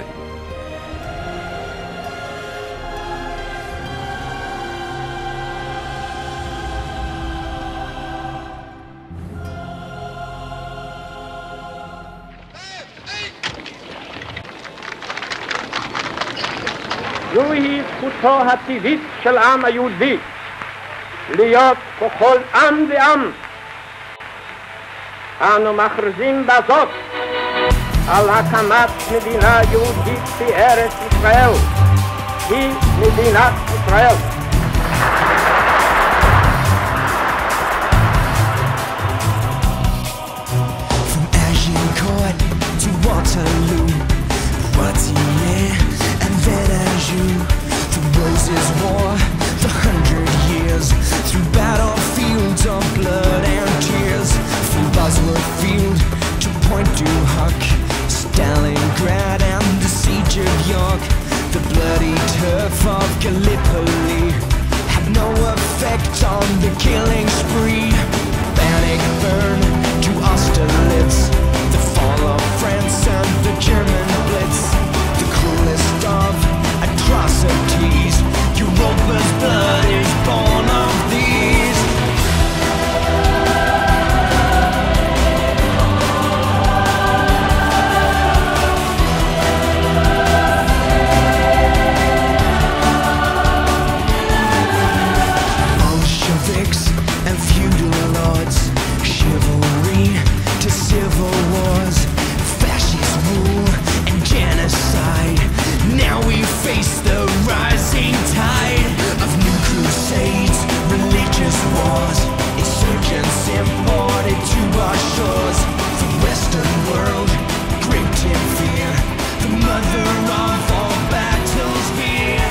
זוהי זכותו הטבעית של העם היהודי להיות ככל עם ועם. אנו מכריזים בזאת על הקמת מדינה יהודית בארץ ישראל. היא מדינת ישראל. From Agincourt to Waterloo, Poitiers and Verageux, through Rose's War, the 100 years, through battlefields of blood and tears, from Bosworth Field to Point du Hoc, Stalingrad and the Siege of York, the bloody turf of Gallipoli had no effect on the killing spree. Bannockburn to Austerlitz, the fall of France and the German Blitz, the cruelest of atrocities. Europa's blood is born of these. Bolsheviks and feudal lords, chivalry to civil wars, fascist rule and genocide. Now we face the rising tide of new crusades, religious wars, insurgents imported to our shores. The Western world, gripped in fear, the mother of all battles here.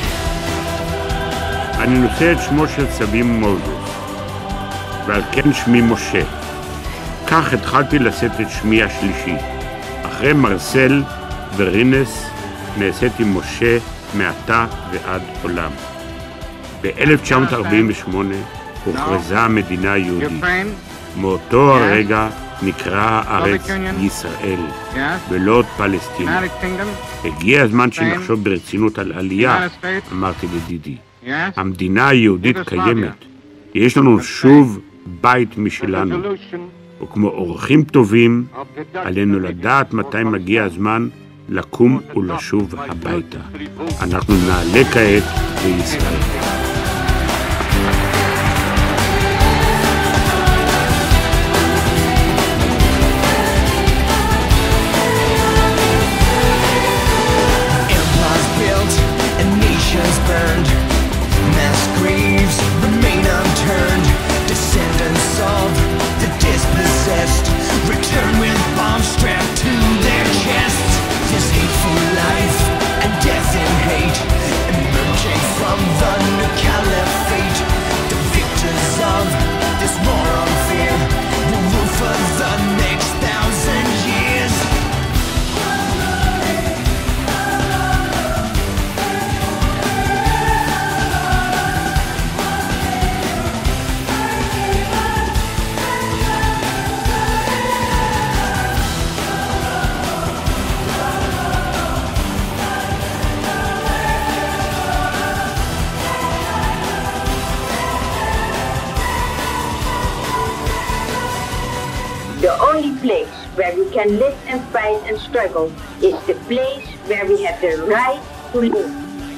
אני נושא את שמו של סבי מוזס, ועל כן שמי משה. כך התחלתי לשאת את שמי השלישי. אחרי מרסל ורינס נעשיתי משה מעתה ועד עולם. ב-1948 הוכרזה המדינה היהודית. מאותו הרגע נקרא הארץ ישראל, ולא עוד פלסטינה. הגיע הזמן שנחשוב ברצינות על עלייה, אמרתי לדידי. המדינה היהודית קיימת. יש לנו שוב בית משלנו. וכמו אורחים טובים, עלינו לדעת מתי מגיע הזמן לקום ולשוב הביתה. אנחנו נעלה כעת לישראל. Empires built and nations burned, mass graves remain unturned. Descendants of the dispossessed return with bombs strapped to their chests. This hateful life and death and hate emerging from the where we can live and fight and struggle is the place where we have the right to live.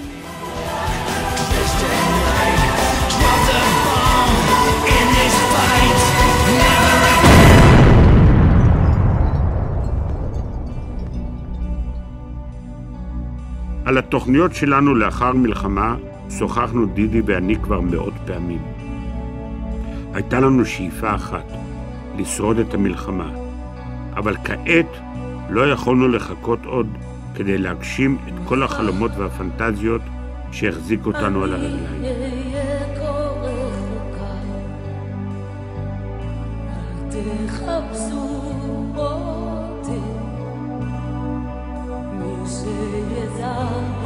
על התוכניות שלנו לאחר מלחמה שוחחנו דידי ואני כבר מאות פעמים. הייתה לנו שאיפה אחת, לשרוד את המלחמה, אבל כעת לא יכולנו לחכות עוד כדי להגשים את כל החלומות והפנטזיות שהחזיק אותנו על הרגליים. תחפשו אותי, מי שידע